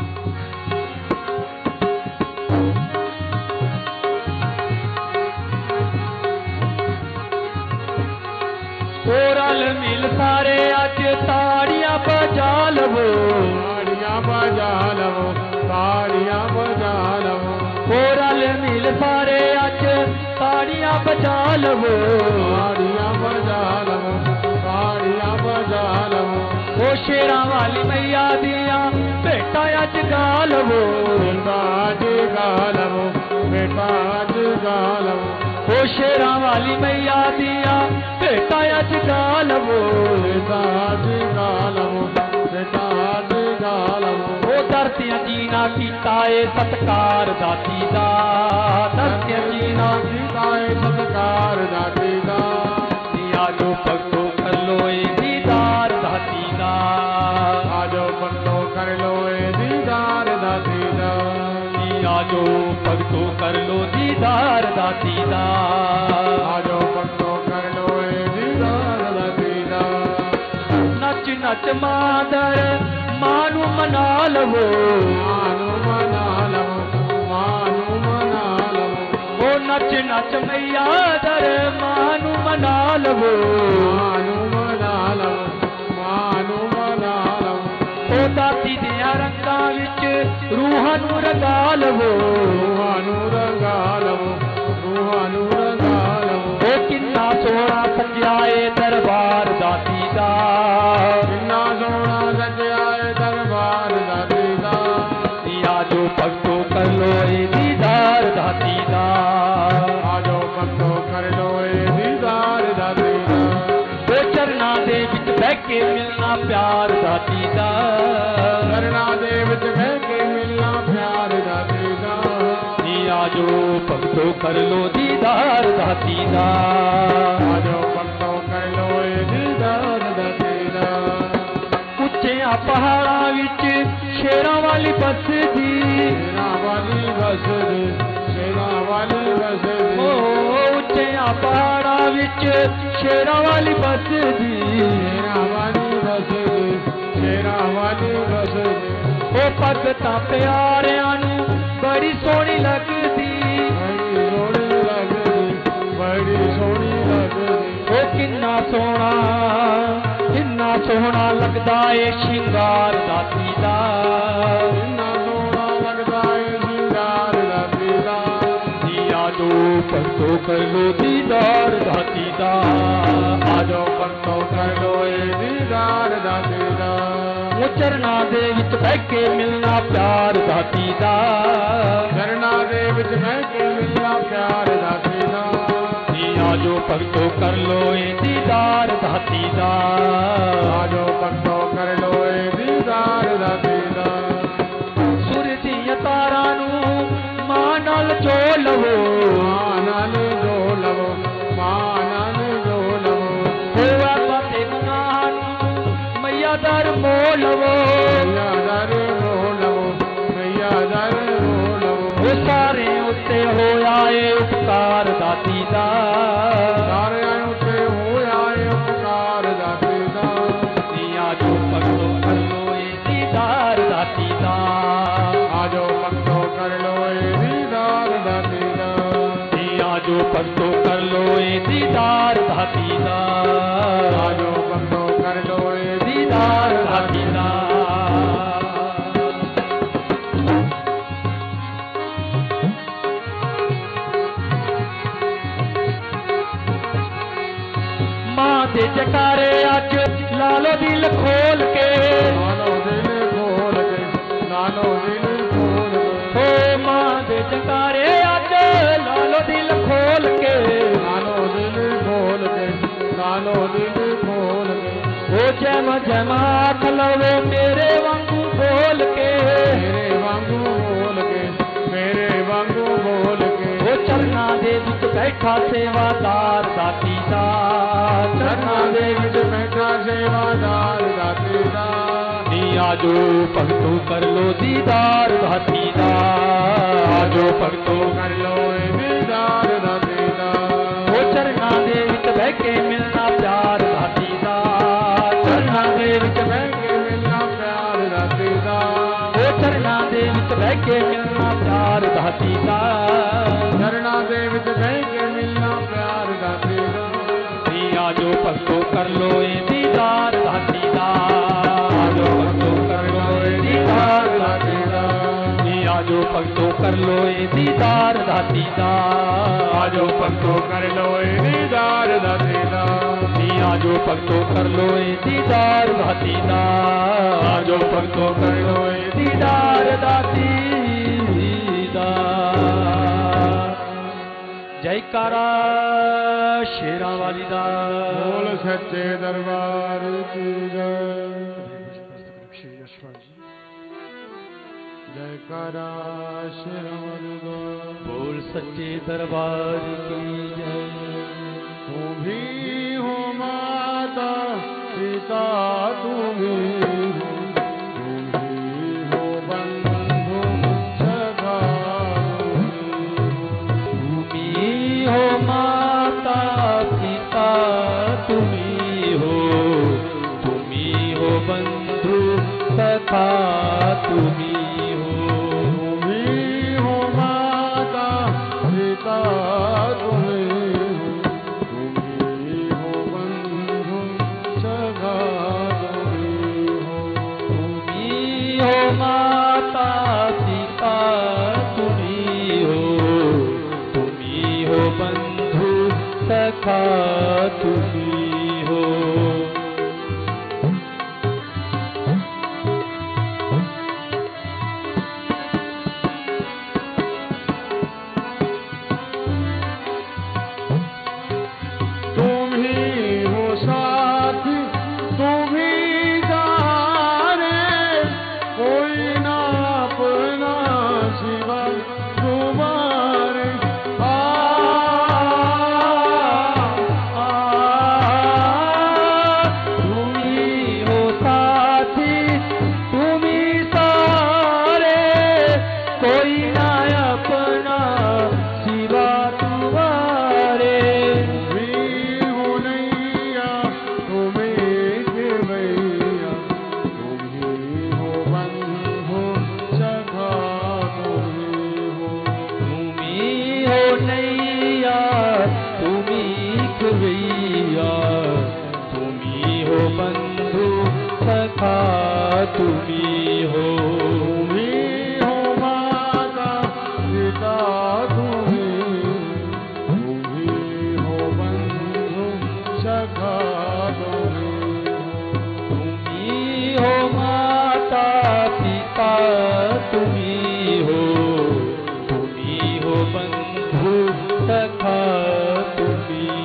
कोरल मिल सारे अज ताड़ियां बजा लवो। ताड़ियां बजा लवो, ताड़ियां बजा लवो। कोरल मिल सारे अज ताड़ियां बजा लवो। ताड़ियां बजा लवो, ताड़ियां बजा लवो। ओ शेरां वाली मैया दिया बेटा अज गा लवो। बेटा अज गा लवो, बेटा अज गा लवो। ओ शेरां वाली मैया दिया बेटा अज गा लवो। बेटा अज गा लवो, बेटा अज गा लवो। ओ धरतियां जीना कीता ए सत्कार दाती दा। धरतियां जीना कीता ए सत्कार दाती दा। नी आजो भगतो कर लो ए दीदार दाती दा। आजो भगतो कर लो ए दीदार दाती दा। नी आजो भगतो कर लो दीदार दाती दा। आजो भगतो कर लो ए दीदार दाती दा। नच नच मादर मानू मना लवो। मानू मना लवो, मानू मना लवो। ओ नच नच मैया दर मानू मना लवो। मानू मना लवो, मानू मना लवो। ओ दाती दिया रंगां विच रूहां नू रंगा लवो। रूहां नू रंगा लवो, रूहां नू रंगा लवो। ओ किन्ना सोहना सजिया ए दरबार दाती दा। किन्ना सोहना सजिया ए दरबार दाती दा। नी आजो भगतो कर लो ए दीदार दाती दा। आजो भगतो कर लो ए दीदार दाती दा। ओ चरना दे विच बह के मिलना प्यार दाती दा। चरना दे विच बह के मिलना प्यार दाती दा। नी आजो भगतो कर लो दीदार दाती दा। आजो भगतो कर लो ए दीदार दाती दा। ਉੱਚਿਆਂ ਪਹਾੜਾਂ ਵਿੱਚ ਸ਼ੇਰਾਂ ਵਾਲੀ ਬਸਦੀ। शेरा वाली बसदी, शेरा वाली बसदी। ਓ ਉੱਚਿਆਂ ਪਹਾੜਾਂ ਵਿੱਚ ਸ਼ੇਰਾਂ ਵਾਲੀ ਬਸਦੀ। शेरा वाली बसदी, शेरा वाली बसदी। ਉਹ ਭਗਤਾਂ ਪਿਆਰਿਆਂ ਨੂੰ ਬੜੀ ਸੋਹਣੀ ਲੱਗਦੀ। बड़ी सोहनी लगदी, बड़ी सोहनी लगदी। ਉਹ ਕਿੰਨਾ ਸੋਹਣਾ ਲੱਗਦਾ ਏ ਸ਼ਿੰਗਾਰ ਦਾਤੀ ਦਾ। किन्ना सोहना लगदा ए सिंगार दाती दा। नी आजो भगतो कर लो दीदार दाती दा। आजो भगतो कर लो ए दीदार दाती दा। ਉਹ ਚਰਨਾਂ ਦੇ ਵਿੱਚ ਬਹਿ ਕੇ ਮਿਲਣਾ ਪਿਆਰ ਦਾਤੀ ਦਾ। चरना दे विच बह के मिलना प्यार दाती दा। नी आजो भक्तो कर लो ए दीदार दाती दा आजो भक्तो कर लो ए दीदार दाती दा सूरज दी तारा नू मां नाल जो लवो मां नाल जो लवो मां नाल जो लवो होवा पाते गुनाह नू मैया दर मोल लवो मैया दर मोल लवो मैया दर मोल लवो ओ सारे उत्ते होया ए उपकार दाती दा सारे उत्ते होया ए उपकार दाती दा आजो भक्तो कर लो ए दीदार दाती दा आजो भक्तो कर लो ए दीदार दाती दा आजो भक्तो कर लो ए दीदार दाती दा आजो भक्तो कर लो ए दीदार दाती दा मां दे जकारे अज लालो दिल खोल के लालो दिल खोल के लालो दिल खोल के ओ मां दे जकारे अज लालो दिल खोल के लालो दिल खोल के लालो दिल खोल के ओ जैम जमा खलवे मेरे वांगू बोल के मेरे वांगू बोल के मेरे वांगू बोल के ओ चरना दे विच बैठा सेवादार दाती दा चरना दे विच बैठा सेवादार दाती दा आजो भक्तो कर लो दीदार दाती दा आजो भक्तो कर लो ए दीदार दाती दा ओ चरना दे विच बह के मिलना प्यार दाती दा चरना दे विच बह के मिलना प्यार दाती दा ओ चरना दे विच बह के मिलना प्यार दाती दा चरना दे विच बह के मिलना प्यार दाती दा आजो भक्तो कर लो ए दीदार दाती दा आजो भक्तो कर लो ए दीदार दाती दा आजो भक्तो कर लो ए दीदार दाती दा आजो भक्तो कर लो ए दीदार दाती दा आजो भक्तो कर लो ए दीदार दाती दा आजो भक्तो कर लो ए दीदार दाती दा जयकारा शेरां वाली दा बोल सच्चे दरबार की जय जयकारा शेरां वाली दा बोल सच्चे दरबार की जय तू भी हो माता पिता तू भी हो बंधु सखा तुम्ही हो माता पिता तुम्ही हो बंधु सखा तुम्ही हो माता पिता तुम्ही हो बंधु सखा तुम्ही हो माता पिता तुम्ही हो बंधु सखा तुम्ही हो तुम्ही हो माता पिता तुम्ही हो बंधु सखा तुम्ही हो माता पिता तुम्ही हो बंधु सखा तुम्ही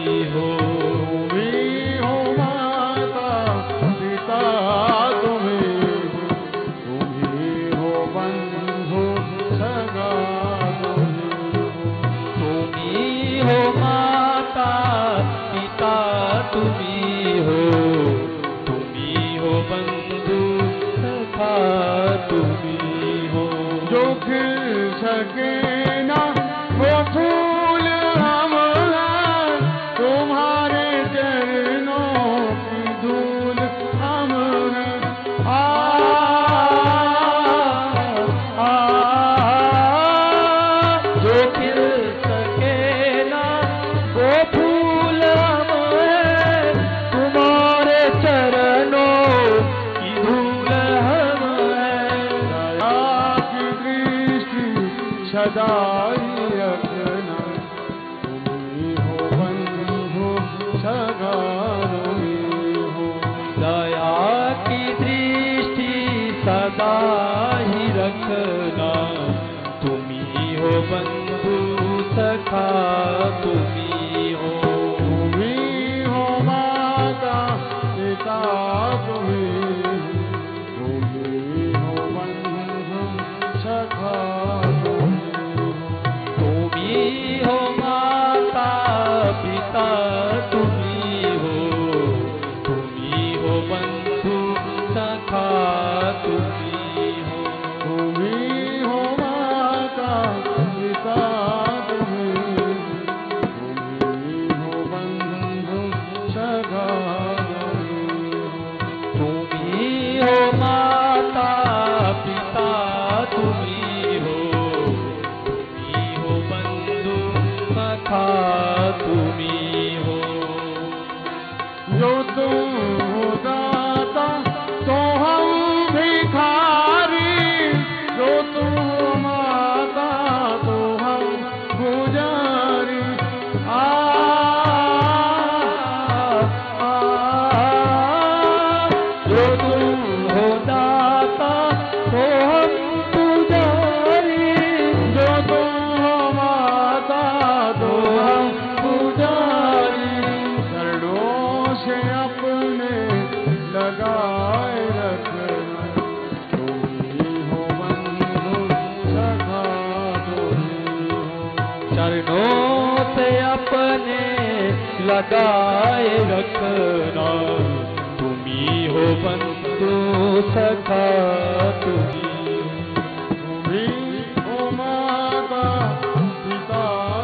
सदा ही रखना, तुम्ही हो बंधु सगा तुम्ही हो। दया की दृष्टि सदा ही रखना, तुम्ही हो बंधु सखा तुम्ही हो। तुम्ही हो माता पिता तुम्ही हो बंधु सखा तुम्ही हो माता पिता तुम्ही हो बंधु सखा तुम्ही हो। तुम्ही हो माता पिता तुम्ही हो बंधु सखा तुम्ही हो माता पिता तुम्ही हो बंधु सखा तुम्ही हो। जो तुम हो दाता तो हम भिखारी, जो तुम हो माता तो हम पुजारी। जो तुम हो दाता तो हम पुजारी, जो तुम हो माता तो हम पुजारी। शरणों से अपने लगाए रखना, तुम्ही हो बंधु सखा तुम्ही हो। चरणों से अपने लगाए रखना, तुम्ही हो बंधु सखा तुम्ही हो। तुम्ही हो माता पिता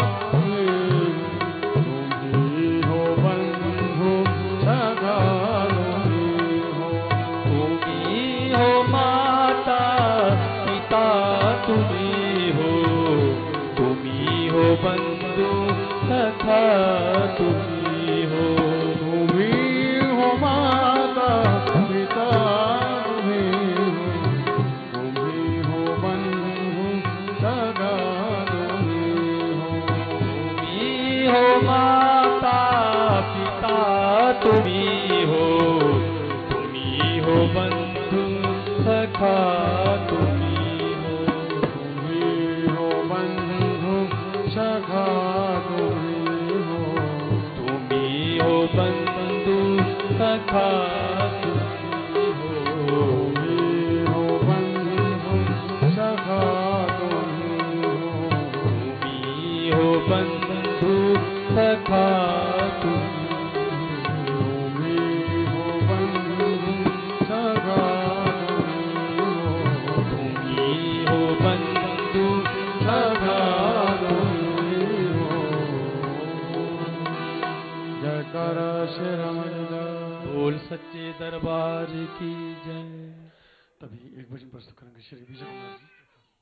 तुम्ही हो बंधु सखा तुम्ही हो। तुम्ही हो माता पिता तुम्ही हो बंधु सखा तुम्ही हो। तुम्ही हो माता पिता तुम्ही हो बंधु सगा तुम्ही हो। तुम्ही हो माता पिता तुम्ही हो बंधु सखा तुम्ही हो। तुम्ही हो बंधु सखा तुम्ही हो। तुम्ही हो बंधु सखा तुम्ही हो। तुम्ही हो बंधु सखा तुम्ही हो। तुम्ही हो बंधु सखा तुम्ही तुम्ही हो बंधु सखा तुम्ही हो। तुम्ही हो बंधु सखा तुम्ही हो। जयकारा श्री रामदास। बोल सच्चे दरबार की जय। तभी एक भजन प्रस्तुत करेंगे श्री विजय कुमार जी।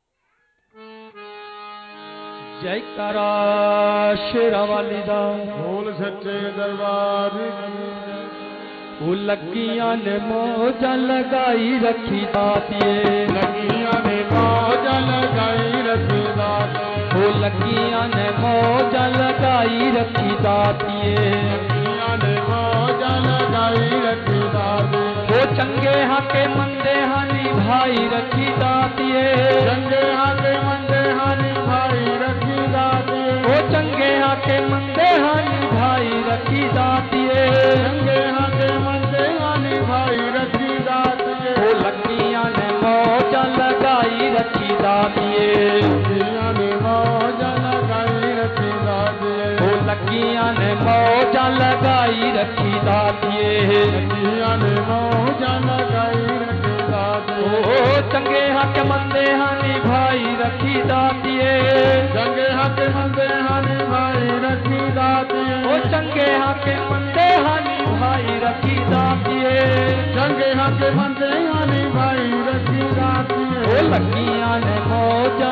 जयकारा श्री रामलीदास। बोल सच्चे दरबार की। वो लगियां ने मौजा लगाई रखी दातिए, लगियां ने मौजा लगाई रखी दातिए। वो लगियां ने मौजा लगाई रखी दातिए, लगियां ने मौजा लगाई रखी दातिए। वो चंगे हाके मंदे हानी भाई रखी दातिए, चंगे हाके मंदे हानी भाई रखी दातिए। वो चंगे हाके मंदे हानी भाई रखी दातिए, चंगे हाके मंदे हानी भाई रखी दातिए। वो लगियां ने मौजा लगाई रखी दातिए, लगियां ने मौजा लगाई रखी दातिए। वो लगियां ने मौजा लगाई रखी दातिए, लगियां ने मौजा लगाई रखी दातिए। ओ चंगे हक मंदे हानी भाई रखी दातिए, चंगे हाके मंदे हानी भाई रखी दातिए। ओ चंगे हक मंदे हानी भाई रखी दातिए, चंगे हाके मंदे हानी भाई रखी दातिए। ओ लगियां ने मौजा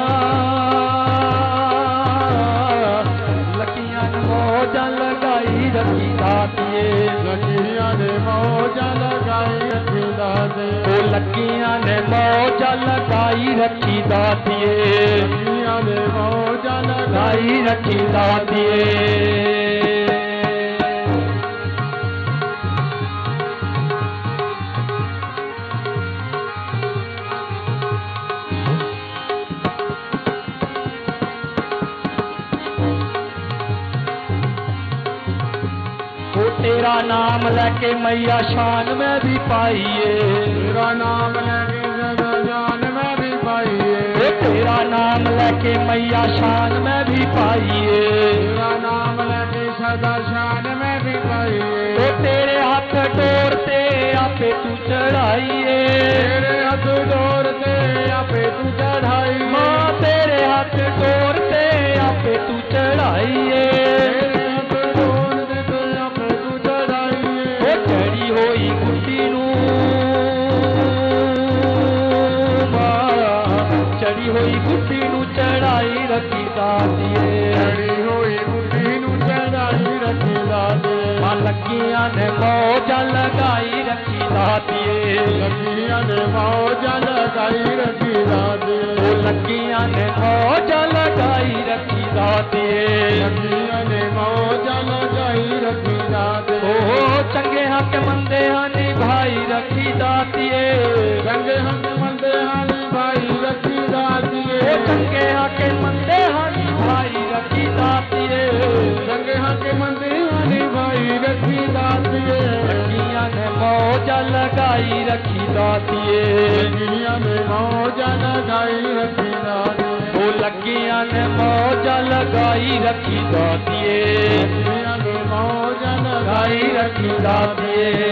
लगाई रखी दातिए, लगियां ने मौजा लगाई रखी दादे ओ लगियां ने मौजा लगाई रखी दातिए लगियां ने मौजा लगाई रखी दातिए तेरा नाम लेके मैया शान में भी पाइए तेरा नाम लेके जान में भी पाइए तेरा नाम लेके मैया शान में भी पाइए तेरा नाम लेके सदा शान में भी पाइए तो तेरे हाथ डोरते आपे तू चढ़ाइए तेरे हाथ डोरते आपे तू चढ़ाई माँ तेरे हाथ डोरते आपे तू चढ़ाइए चढ़ी होई गुड्डी चढ़ी होई गुड्डी चढ़ाई रखी दातिए चढ़ी होई गुड्डी चढ़ाई रखी दातिए लगियां ने मौजा लगाई रखी दातिए लगियां ने मौजा लगाई रखी दातिए लगियां ने मौजा लगाई रखी दातिए लगियां ने मौजा लगाई रखी दातिए ओ चंगे हक मंदे हानी भाई रखी दातिए चंगे हक मंदे हानी भाई रखी दातिए चंगे हक मंदे हानी भाई रखी दातिए चंगे हक मंदे हानी भाई रखी दातिए लगियां ने मौजा लगाई रखी दातिए लगियां ने मौजा लगाई रखी दातिए ओ लगियां ने मौजा लगाई रखी दातिए लगियां ने मौजा लगाई रखी दातिए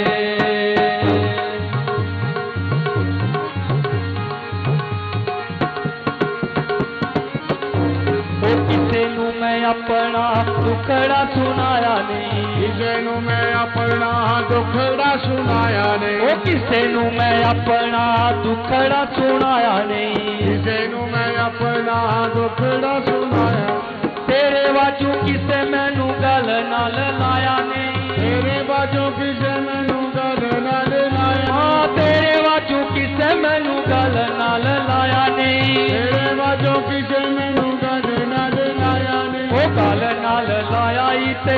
अपना दुखड़ा सुनाया नहीं किसे नू मैं अपना दुखड़ा सुनाया नहीं ओ किसे नू मैं अपना दुखड़ा सुनाया नहीं किसे नू मैं अपना दुखड़ा सुनाया तेरे बाजू किसे मैनू गल नाल लाया नहीं तेरे बाजू किसे मैनू गल नाल लाया हाँ तेरे बाजू किसे मैनू गल नाल लाया नहीं तेरे बाजू किसे मैनू गल नाल लाया नहीं ओ गल नाल लाया ते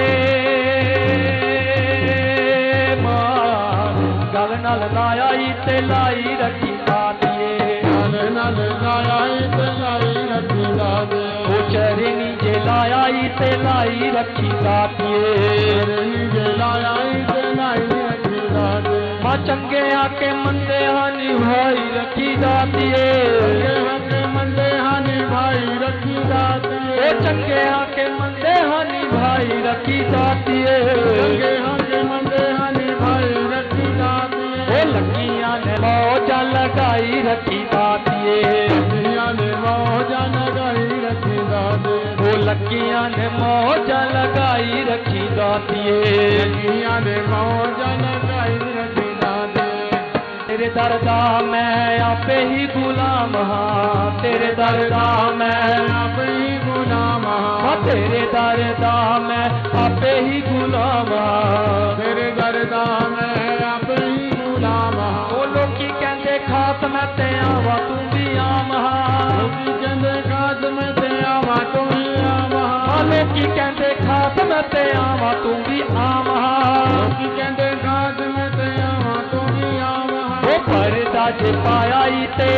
गल नाल लाया ते लाई रखी दातिए गल नाल लाया ते लाई रखी दातिए ओ चरनी जे लाया ते लाई रखी दातिए चरनी जे लाया ते लाई रखी दातिए मां चंगे आके मंदे हानी भाई रखी दातिए चंगे आके मंदे हानी भाई रखी दातिए ओ चंगे आके मंदे हानी भाई रखी दातिए चंगे आके मंदे हानी भाई रखी दातिए ओ लगियां ने मौजा लगाई रखी दातिए लगियां ने मौजा लगाई रखी दातिए ओ लगियां ने मौजा लगाई रखी दातिए लगियां ने मौजा लगाई रखी दातिए तेरे दर दा मैं आपे ही गुलाम हाँ तेरे दर दा मैं आपे ही गुलाम हाँ तेरे दर दा मैं आपे ही गुलाम हाँ तेरे दर दा मैं आपे ही गुलाम ओ लोकी कहंदे खात मैं ते आवा तू भी आम हाँ लोकी कहंदे खात मैं ते आवा तू भी आम हाँ लोकी कहंदे खात मैं ते आवा तू भी आम हाँ लोकी कहंदे खात मैं ते आवा तू भी आम हाँ ओ पर्दा जे पाया ते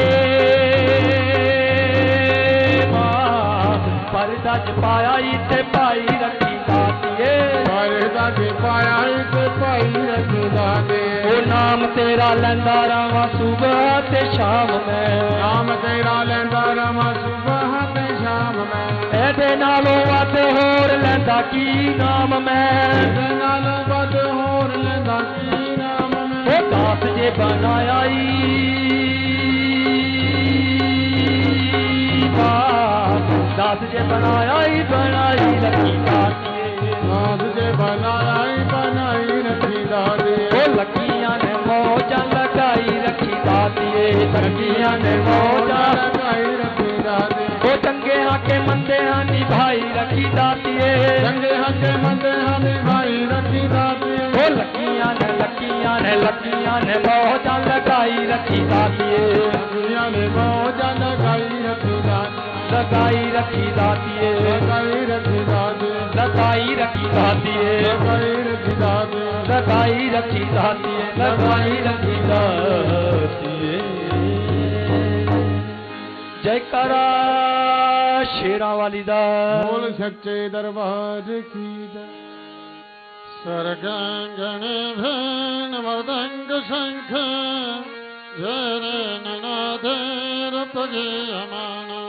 पर्दा ज पाया ते पाई रखी दातिए पर्दा ज पाया ते पाई रखी दातिए ओ नाम तेरा लैंदा रवां सुबह ते शाम मैं नाम तेरा लैंदा रवां सुबह ते शाम मैं एदे नालों वध होर लैंदा की नाम मैं एदे नालों वध होर लैंदा की नाम मैं ओ दास जे बनाया दास जे बनाया बनाई रखी दातिए दास जे बनाई रखी दातिए ओ लगियां ने मौजा लगाई रखी दातिए लगियां ने मौजा लगाई रखी दातिए ओ चंगे हाके मंदे हानी भाई रखी दातिए चंगे हाके मंदे हानी भाई रखी दातिए ओ लगियां ने ने लकियां ने मौजा लगाई रखी दातिए, लकियां ने मौजा लगाई रखी दातिए, लगाई रखी दातिए, लगाई रखी दातिए, लगाई रखी दातिए, लगाई रखी दातिए, लगाई रखी दातिए, लगाई रखी दातिए। जयकारा शेरा वाली दा, बोल सच्चे दरबार की जय। सरगांगण भैन मृदंग शंख नादेर पगे अमाना,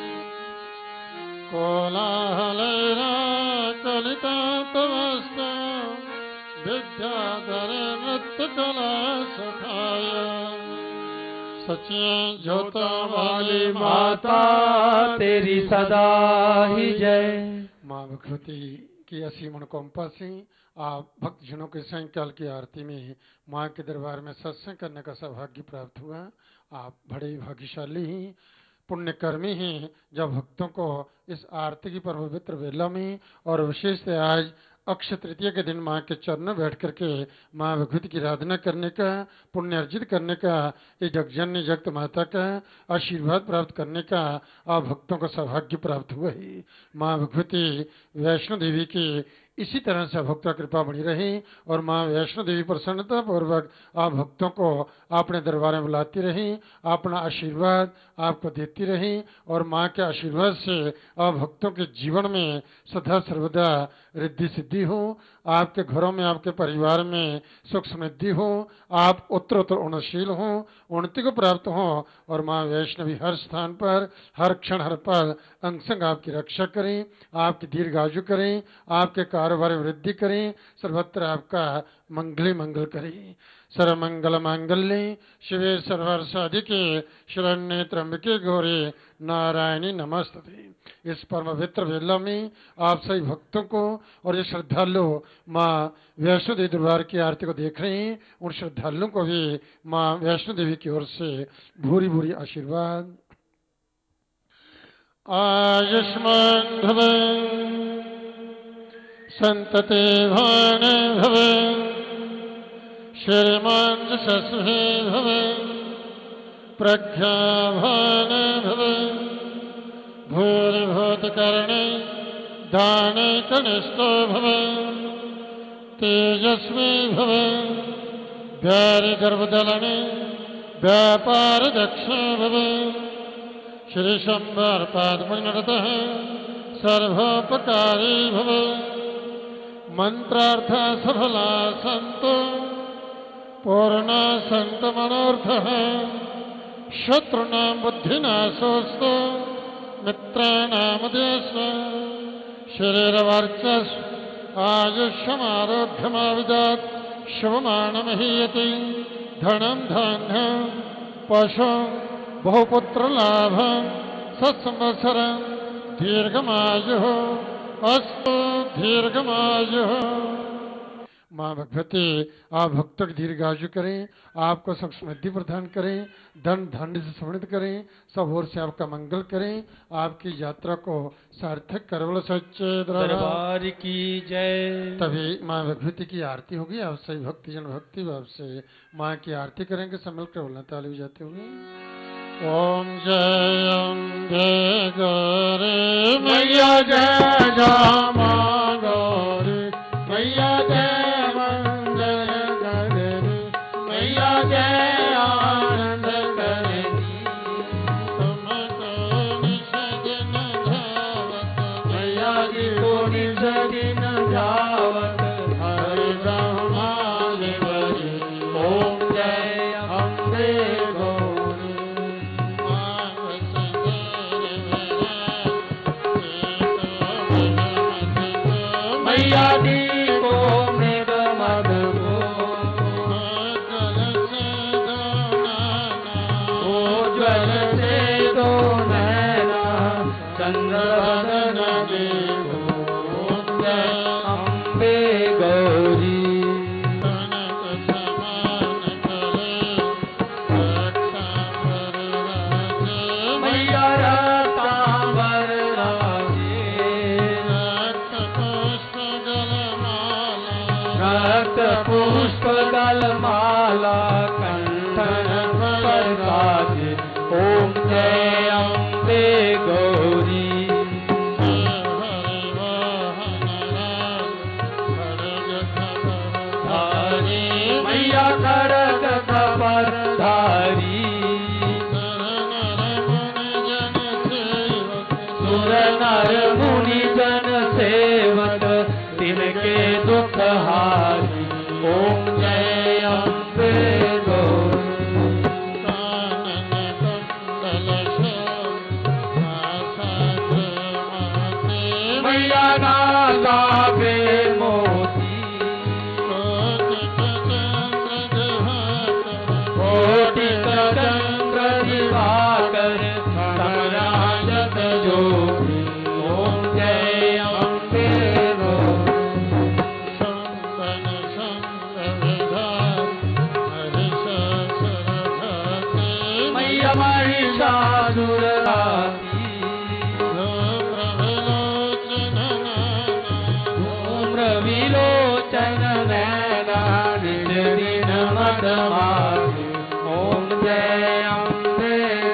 कोलाहलेरा कलिता तवस्त विद्याधर नृत्य कला सखाया, सच्ची ज्योता वाली माता तेरी सदा ही जय। माँ भगवती की असीम अनुकंपा से आप भक्तजनों के सायंकाल की आरती में माँ के दरबार में सत्संग करने का सौभाग्य प्राप्त हुआ। आप बड़े भाग्यशाली हैं, पुण्यकर्मी हैं, जब भक्तों को इस आरती की पवित्र वेला में और विशेषतः आज अक्षय तृतीया के दिन माँ के चरणों बैठ करके माँ भगवती की आराधना करने का, पुण्य अर्जित करने का, ये जगजननी जगत माता का आशीर्वाद प्राप्त करने का आप भक्तों को सौभाग्य प्राप्त हुआ है। माँ भगवती वैष्णो देवी की इसी तरह से भक्तों कृपा बनी रहे और माँ वैष्णो देवी प्रसन्नता पूर्वक आप भक्तों को अपने दरबार में बुलाती रही, अपना आशीर्वाद आपको देती रही और माँ के आशीर्वाद से आप भक्तों के जीवन में सदा सर्वदा रिद्धि सिद्धि हो, आपके घरों में, आपके परिवार में सुख समृद्धि हो, आप उत्तरोत्तर उन्नतशील हो, उन्नति को प्राप्त हो और माँ वैष्णवी हर स्थान पर, हर क्षण, हर पल अंग संग आपकी रक्षा करें, आपकी दीर्घायु करें, आपके कारोबार में वृद्धि करें, सर्वत्र आपका मंगल मंगल करें। सर्वमंगल मांगल्ये शिवे सर्वार्थसाधिके शरण्ये त्र्यंबके गौरी नारायणी नमस्तुते। इस परम पवित्र वेला में आप सभी भक्तों को और ये श्रद्धालु माँ वैष्णो देवी दरबार की आरती को देख रहे हैं, उन श्रद्धालुओं को भी माँ वैष्णो देवी की ओर से भूरी भूरी आशीर्वाद। आयुष्मान भव संतते भान भव श्रीमान शस्वे भव प्रज्ञाभान भव भूरिभूतकर्णे दाने कनिष्ठो भव तेजस्वी भव व्यारिगर्भदलने व्यापारदक्ष भव श्री शंबर पादमनरतः सर्वोपकारी भव मंत्रार्थ सफला संतो पूर्णा संत मनोर्थः शत्रुनां बुद्धिनाशोऽस्तु मित्राणां देश शरीरवर्चस् आयुष्यमारोग्यमाविदात् शुभमानमहीयते धनं धान्यं पशु बहुपुत्रलाभं सत्संवत्सरं दीर्घमायुः अस्तु दीर्घमायुः। माँ भगवती आप भक्तों की दीर्घायु करें, आपको सब समृद्धि प्रदान करें, धन धान्य से समृद्ध करें, सब ओर से आपका मंगल करें, आपकी यात्रा को सार्थक करवल सच्चे दरबार की जय। तभी माँ भगवती की आरती होगी। आप सभी भक्तिजन भक्ति भाव से माँ की आरती करेंगे। सब मिलकर बोलना ताली बजाते होंगे। ओम जय अम्बे गौरी मैया जय जय माँ गौरी मैया जय पुष्प गल माला दर्शन प्रसादे ओम जय अम्बे गौरी मैया खड़ग खबर धारी सुर नर मुनि जन सेवक तिनके दुख हारी ओम जय अम्बे गौरी मैया नागा बे मोती कोटि चंद्र दिवाकर समराजत जोगी ओम जय अम्बे मैया महिषासुर विलोचन नैना निज दिन मद मारी ओम जय अम्बे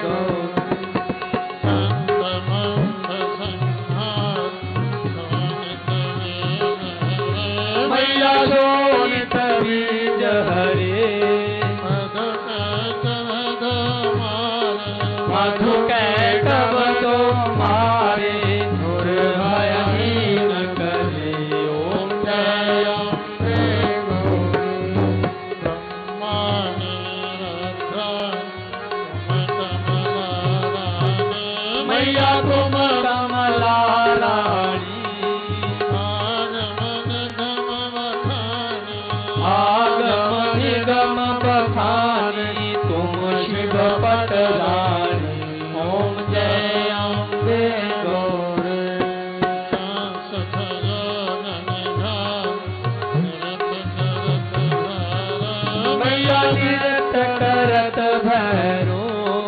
मैया शोणित बीज हरे मधु कैटभ तो मारे दुर्भयहीन करे ओम जय अम्बे मैया तुम कमला रानी आगम निगम बखानी तुम शिव पटरानी ओम जय अम्बे गौरी मैया नृत्य करत भैरो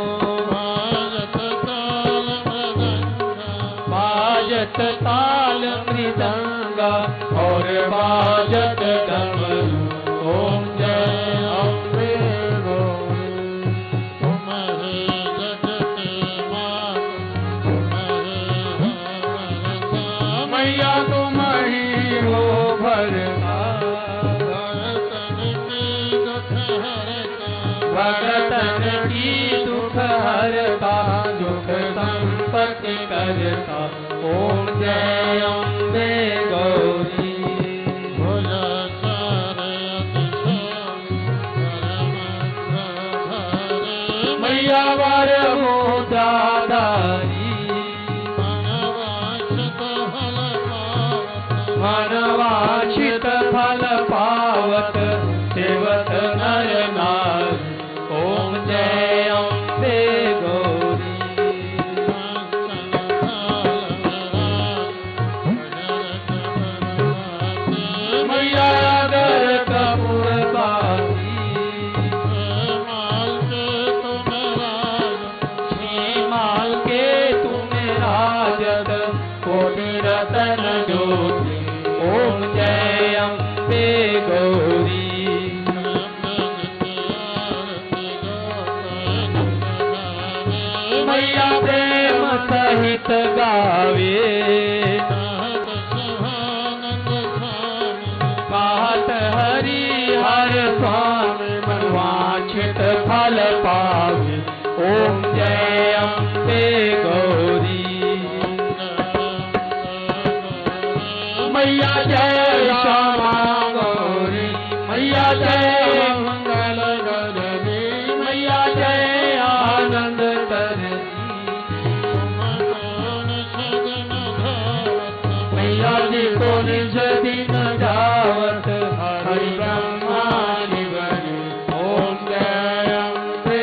बाजत ताल मृदंगा और बाजत डमरू ओम जय अम्बे गौरी मैया तुम ही हो भरता भगतन की दुख हरता दुख संपत्ति करता ओम जय अम्बे गौरी मैया वर मुद्राधारी मनवांछित फल पावत सेवत नर नारी ओम जय अम्बे गौरी मैया अगर कपूर बाती माल के तुम राजद कोटि रतन ज्योति ओम जय अम्बे गौरी मैया प्रेम सहित गावे कहत हरि हर स्वामी मनवांछित फल पावे ओम जय अम्बे गौरी मैया जय श्यामा गौरी मैया जय मंगल गौरी मैया जय आनंद तरनी मैया जी को निज दिन जावत हरि ब्रह्मा निबने ओम जय अम्बे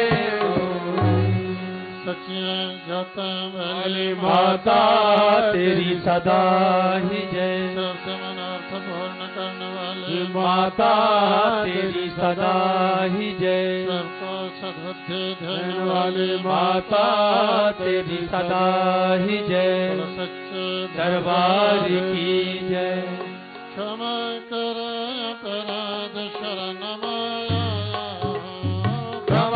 वाली माता तेरी सदा ही जय पूर्ण करने वाली माता तेरी सदा ही जय सबको सद्बुद्धि देने वाली माता तेरी सदा ही जय सच्चे दरबार की जय क्षमा कर अपराध शरण माया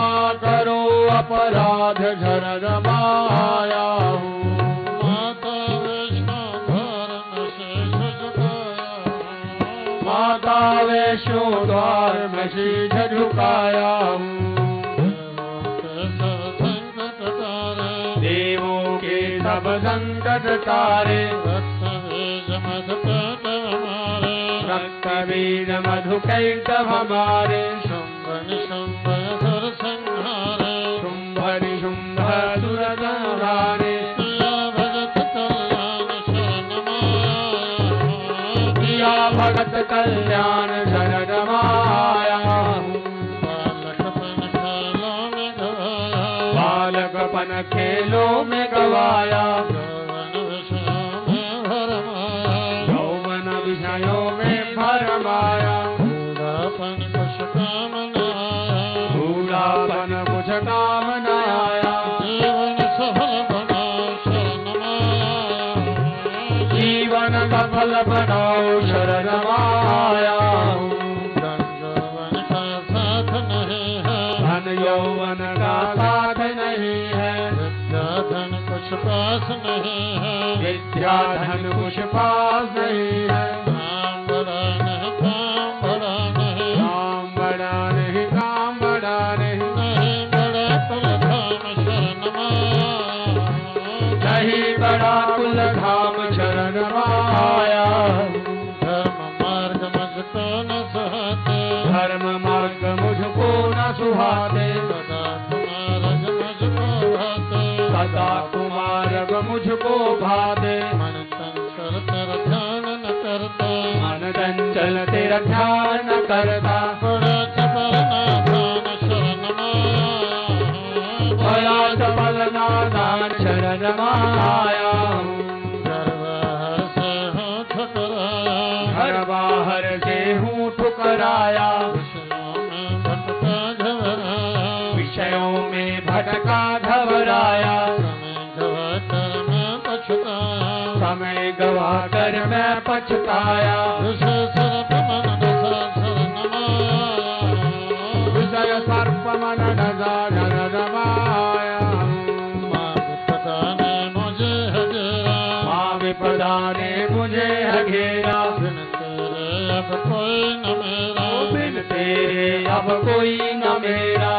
अपराध झर रमाया हूँ। माता वैष्णो द्वार में शीश झुकाया हूँ। देवों के सब संकट तारे रक्त बीज मधु कैटभ हमारे शुंभ निशुंभ सुर संहारे शुंभ निशुंभ सुर संहारे प्रिया भगत कल्याण शरण माया बालकपन खेलों में गवाया यौवन विषयों में भरमाया बूढ़ापन कुछ काम न आया जीवन सफल बनाओ शरण माया धन यौवन का साथ नहीं है धन कुछ पास नहीं है विद्या धन कुछ पास नहीं है काम बड़ा नहीं काम बड़ा नहीं काम बड़ा नहीं काम बड़ा नहीं नहीं बड़ा कुल धाम शरण नहीं बड़ा कुल धाम शरण माया धर्म मार्ग मुझको न सुहाते धर्म मार्ग मुझको न सुहाते सदा तुम्हारग मुझको भाते सदा तुम्हारग मुझको भाते मन चंचल तेरा ध्यान न करता मन चंचल तेरा ध्यान न करता बड़ा चपल नादान शरण बड़ा चपल नादान शरण माया घर बाहर से हूँ ठुकराया विषयों में भटका घबराया समय गवा कर मैं पछताया विषय सर्प मन डगा डर रमाया माँ विपदा ने मुझे घेरा अब कोई न मेरा बिन तेरे अब कोई न मेरा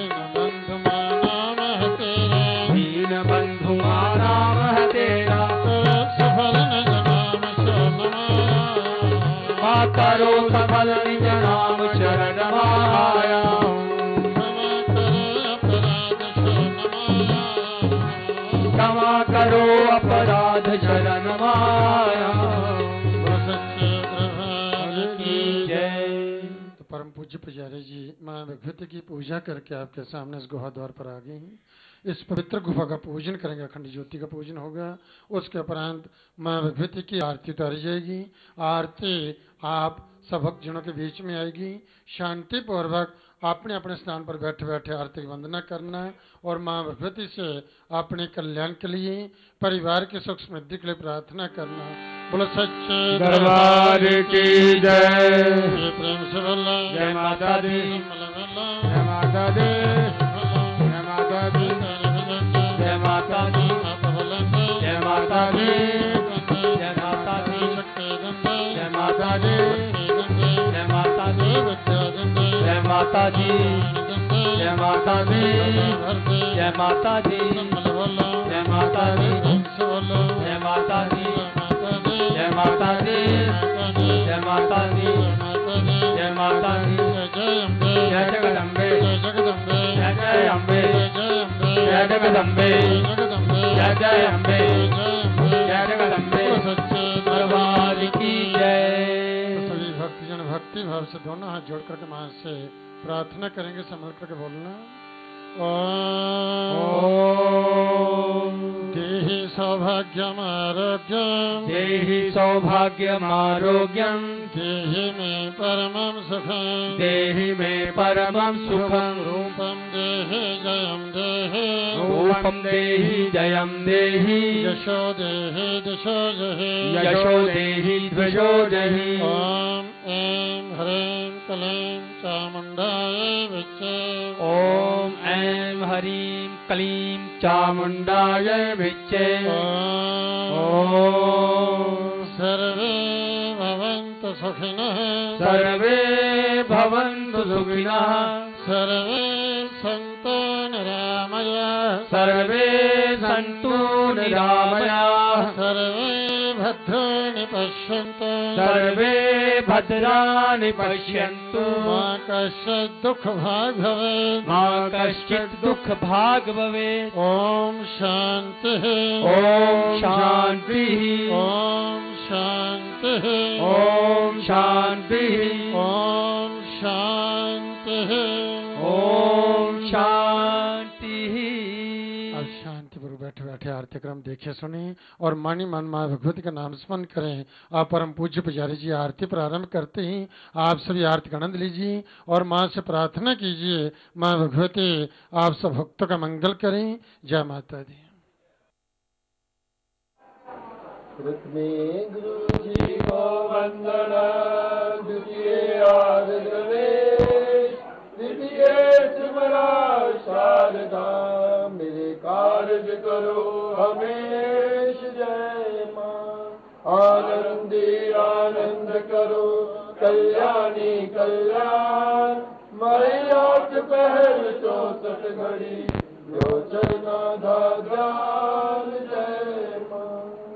दीन बंधु मारा वह तेरा करो सफल निज नाम शरण माया क्षमा करो अपराध शरण माया तो परम पूज्य पुजारी जी माँ भगवती की पूजा करके आपके सामने इस गुहा द्वार पर आ गए हैं। इस पवित्र गुफा का पूजन करेंगे, अखंड ज्योति का पूजन होगा। उसके उपरांत माँ भगवती की आरती उतारी जाएगी। आरती आप सब भक्तजनों के बीच में आएगी। शांति पूर्वक अपने अपने स्थान पर बैठे बैठे आरती की वंदना करना और माँ भगवती से अपने कल्याण के लिए, परिवार की सुख समृद्धि के लिए प्रार्थना करना। बोलो सच्चे दरबार की जय। प्रेम से बोलो जय माता दी, जय माता दी, जय माता दी, जय माता दी, जय माता दी, जय माता दी, जय माता दी, जय माता दी, जय माता दी, जय माता दी, जय माता दी, जय माता दी, जय माता दी, जय माता दी, जय माता दी, जय माता दी, जय जगदम्बे, जय जय अम्बे, जय जगदम्बे, जय जय अम्बे, जय जगदम्बे, दरबार की जय। सभी भक्तजन भक्ति भाव से दोनों हाथ जोड़ करके मां से प्रार्थना करेंगे। संभल करके बोलना। ओम देहि सौभाग्यम आरोग्यम, देहि सौभाग्यम आरोग्यम, देहि मे परमं सुखं, देहि मे परमं सुखं, रूपं देहि जयं देहि, रूपं देहि जयं देहि, यशो देहि दिशो जहि, यशो देहि द्विजो जहि। ओम ऐं ह्रीं क्लीं चामुण्डायै विच्चे, ओम ऐं हरीं क्लीं चामुण्डायै विच्चे ॐ सर्वे भवन्तु सुखिनः सर्वे भवन्तु सुखिनः सर्वे सन्तु निरामयाः सर्वे सन्तु निरामयाः सर्वे भद्राणि पश्यन्तु सर्वे भद्राणि पश्यन्तु मा कश्चित् दुःखभाग् भवेत् मा कश्चित् दुःखभाग् भवेत् ॐ शान्तिः ॐ शान्तिः ॐ शान्तिः ॐ शान्तिः ॐ शान्तिः ॐ शान्तिः। अब शांतिपूर्वक बैठे बैठे आरती क्रम देखे सुने और मानी मन माँ भगवती का नाम स्मरण करें। आप परम पूज्य पुजारी जी आरती प्रारंभ करते ही आप सभी आरती का आनंद लीजिए और माँ से प्रार्थना कीजिए, माँ भगवती आप सब भक्तों का मंगल करें। जय माता दी। में गुरु जी को वंदना, द्वितीय आदि गणेश, तृतीय सिमरा शारदा, मेरे कार्य करो हमेश जय माँ। आनंदी आनंद करो कल्याणी कल्याण, मैया के पहल 64 घड़ी योजना ध्यान जय माँ।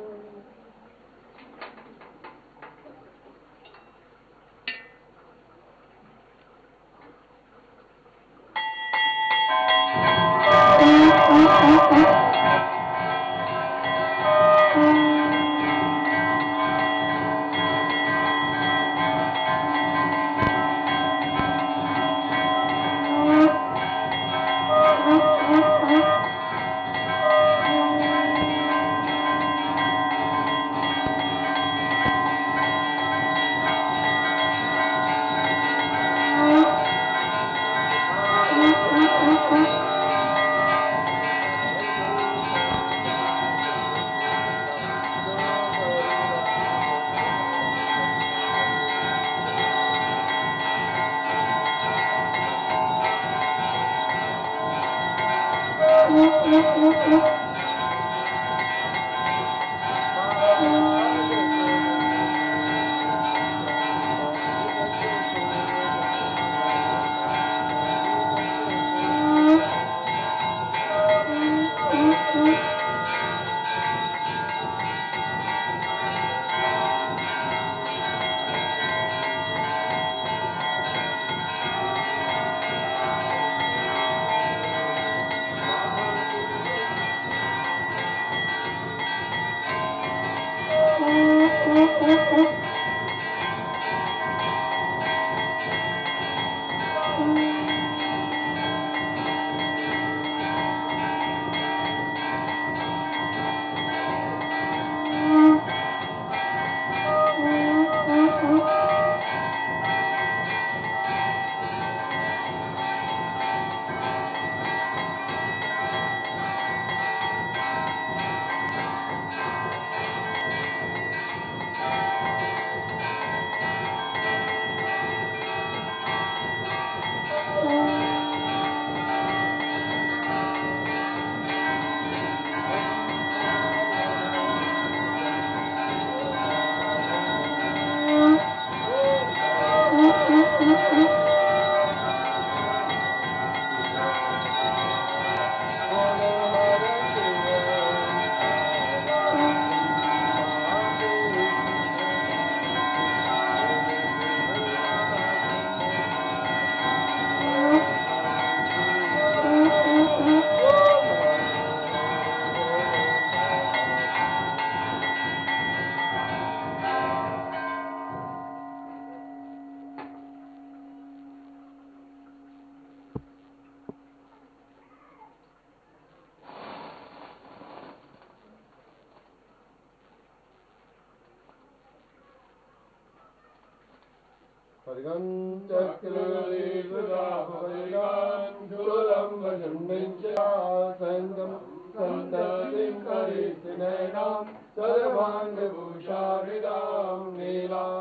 खड्गं चक्रलेखदाभयगान् शूलं वजन्मं च सङ्गं सन्ततिं करिष्यनैनां सर्वाङ्गभूषारिदां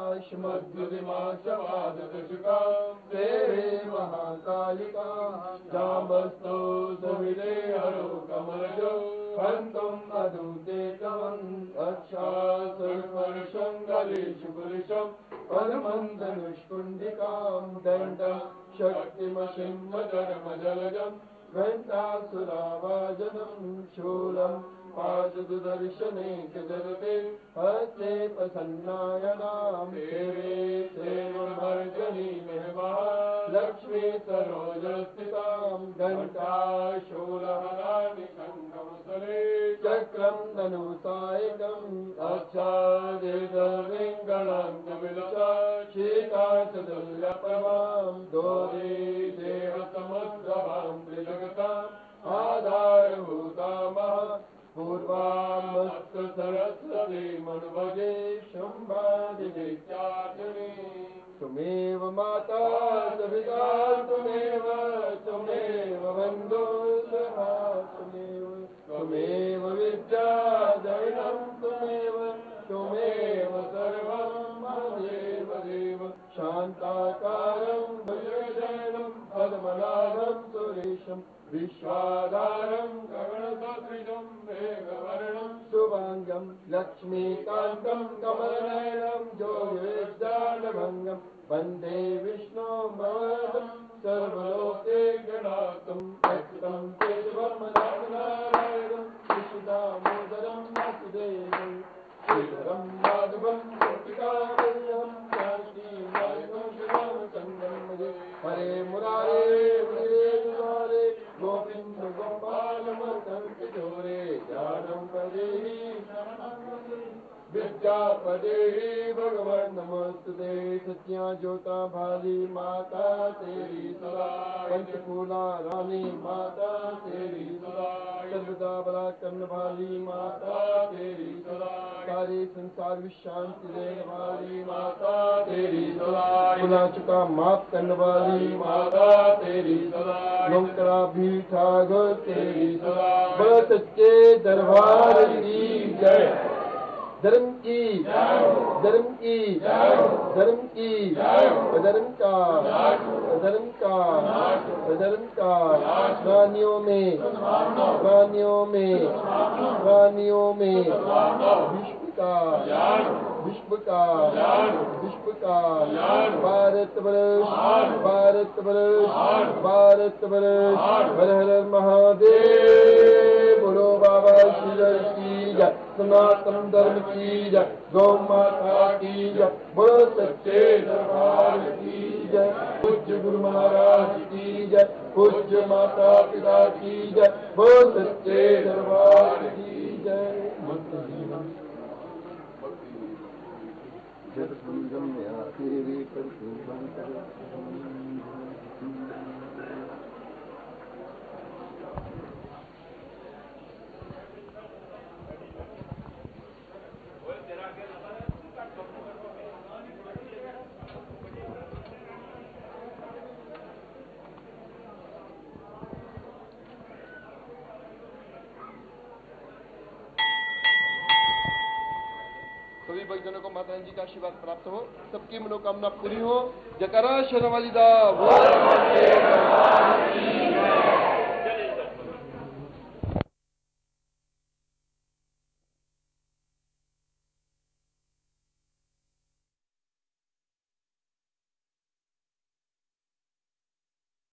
नीलाश्मद्युतिमाशपाददशकां देवी महाकालिकां जामस्तु सविदे हरो कमलजो खंतुम अदूते कवं अक्षासुरस्पर्शं गलेषु पुरुषं पदमन्दनुष्कुण्डिकां दण्डं शक्तिमसिंहधर्मजलजं घण्टासुरावाजनं शूलं पाशदुदर्शने जगते हस्ते प्रसन्नायणां सेवे सेवमर्जनी मेवा लक्ष्मी सरोजस्थितां घण्टाशूलहराणि शङ्खमुसले चक्रं धनुसायकम् अच्छादितविङ्गलं कपिलचा शीताचतुल्यप्रभां दोरे देहसमुद्रभां त्रिजगताम् आधारभूतामः पूर्वामस्तु सरस्वती मनुभजे शुम्भादिविख्यातिनी तुमेव माता सविता तुमेव बन्धुसखा तुमेव विद्याधरणं तुमेव सर्वं मदेव देव शान्ताकारं भुजगशयनं पद्मनाभं सुरेशं विश्वाधारं गगनसदृशं मेघवर्णं शुभांगं लक्ष्मीकान्तं कमलनयनं योगिविद्यानभङ्गं वन्दे विष्णुं भवदं सर्वलोके गणातं रक्षितं केशवं नारायणं विशुदामोदरं वासुदेवं श्रीधरं माधवं गोपिकावल्लभं शान्तिदायकं श्रीरामचन्द्रं भजे हरे मुरारे मुरारे गोविंद गोपाल किशोरे ज्ञानं पदेहि विद्यापदेहि भगवान नमोस्तुते सत्या ज्योता भाली माता तेरी सदा पंचफूला रानी माता तेरी सदा सर्वदा बला करने वाली माता तेरी सदा सारे संसार विशांति देने वाली माता तेरी सदा गुनाह चुका माफ करने वाली माता तेरी सदा लोकरा भी ठाकुर तेरी सदा बड़े सच्चे दरबार की जय धर्म की धर्म की धर्म की धर्म का रानियों में विश्व का भारत वर्ष हर हर महादेव बोलो बाबा श्रीधर की जय सनातन धर्म की जय गौ माता की जय बोलो सच्चे दरबार की जय पूज्य गुरु महाराज की जय पूज्य माता पिता की जय बोलो सच्चे दरबार की जय सभी भक्तजनों को माता जी का आशीर्वाद प्राप्त हो, सबकी मनोकामना पूरी हो। जयकारा शेरावाली दा।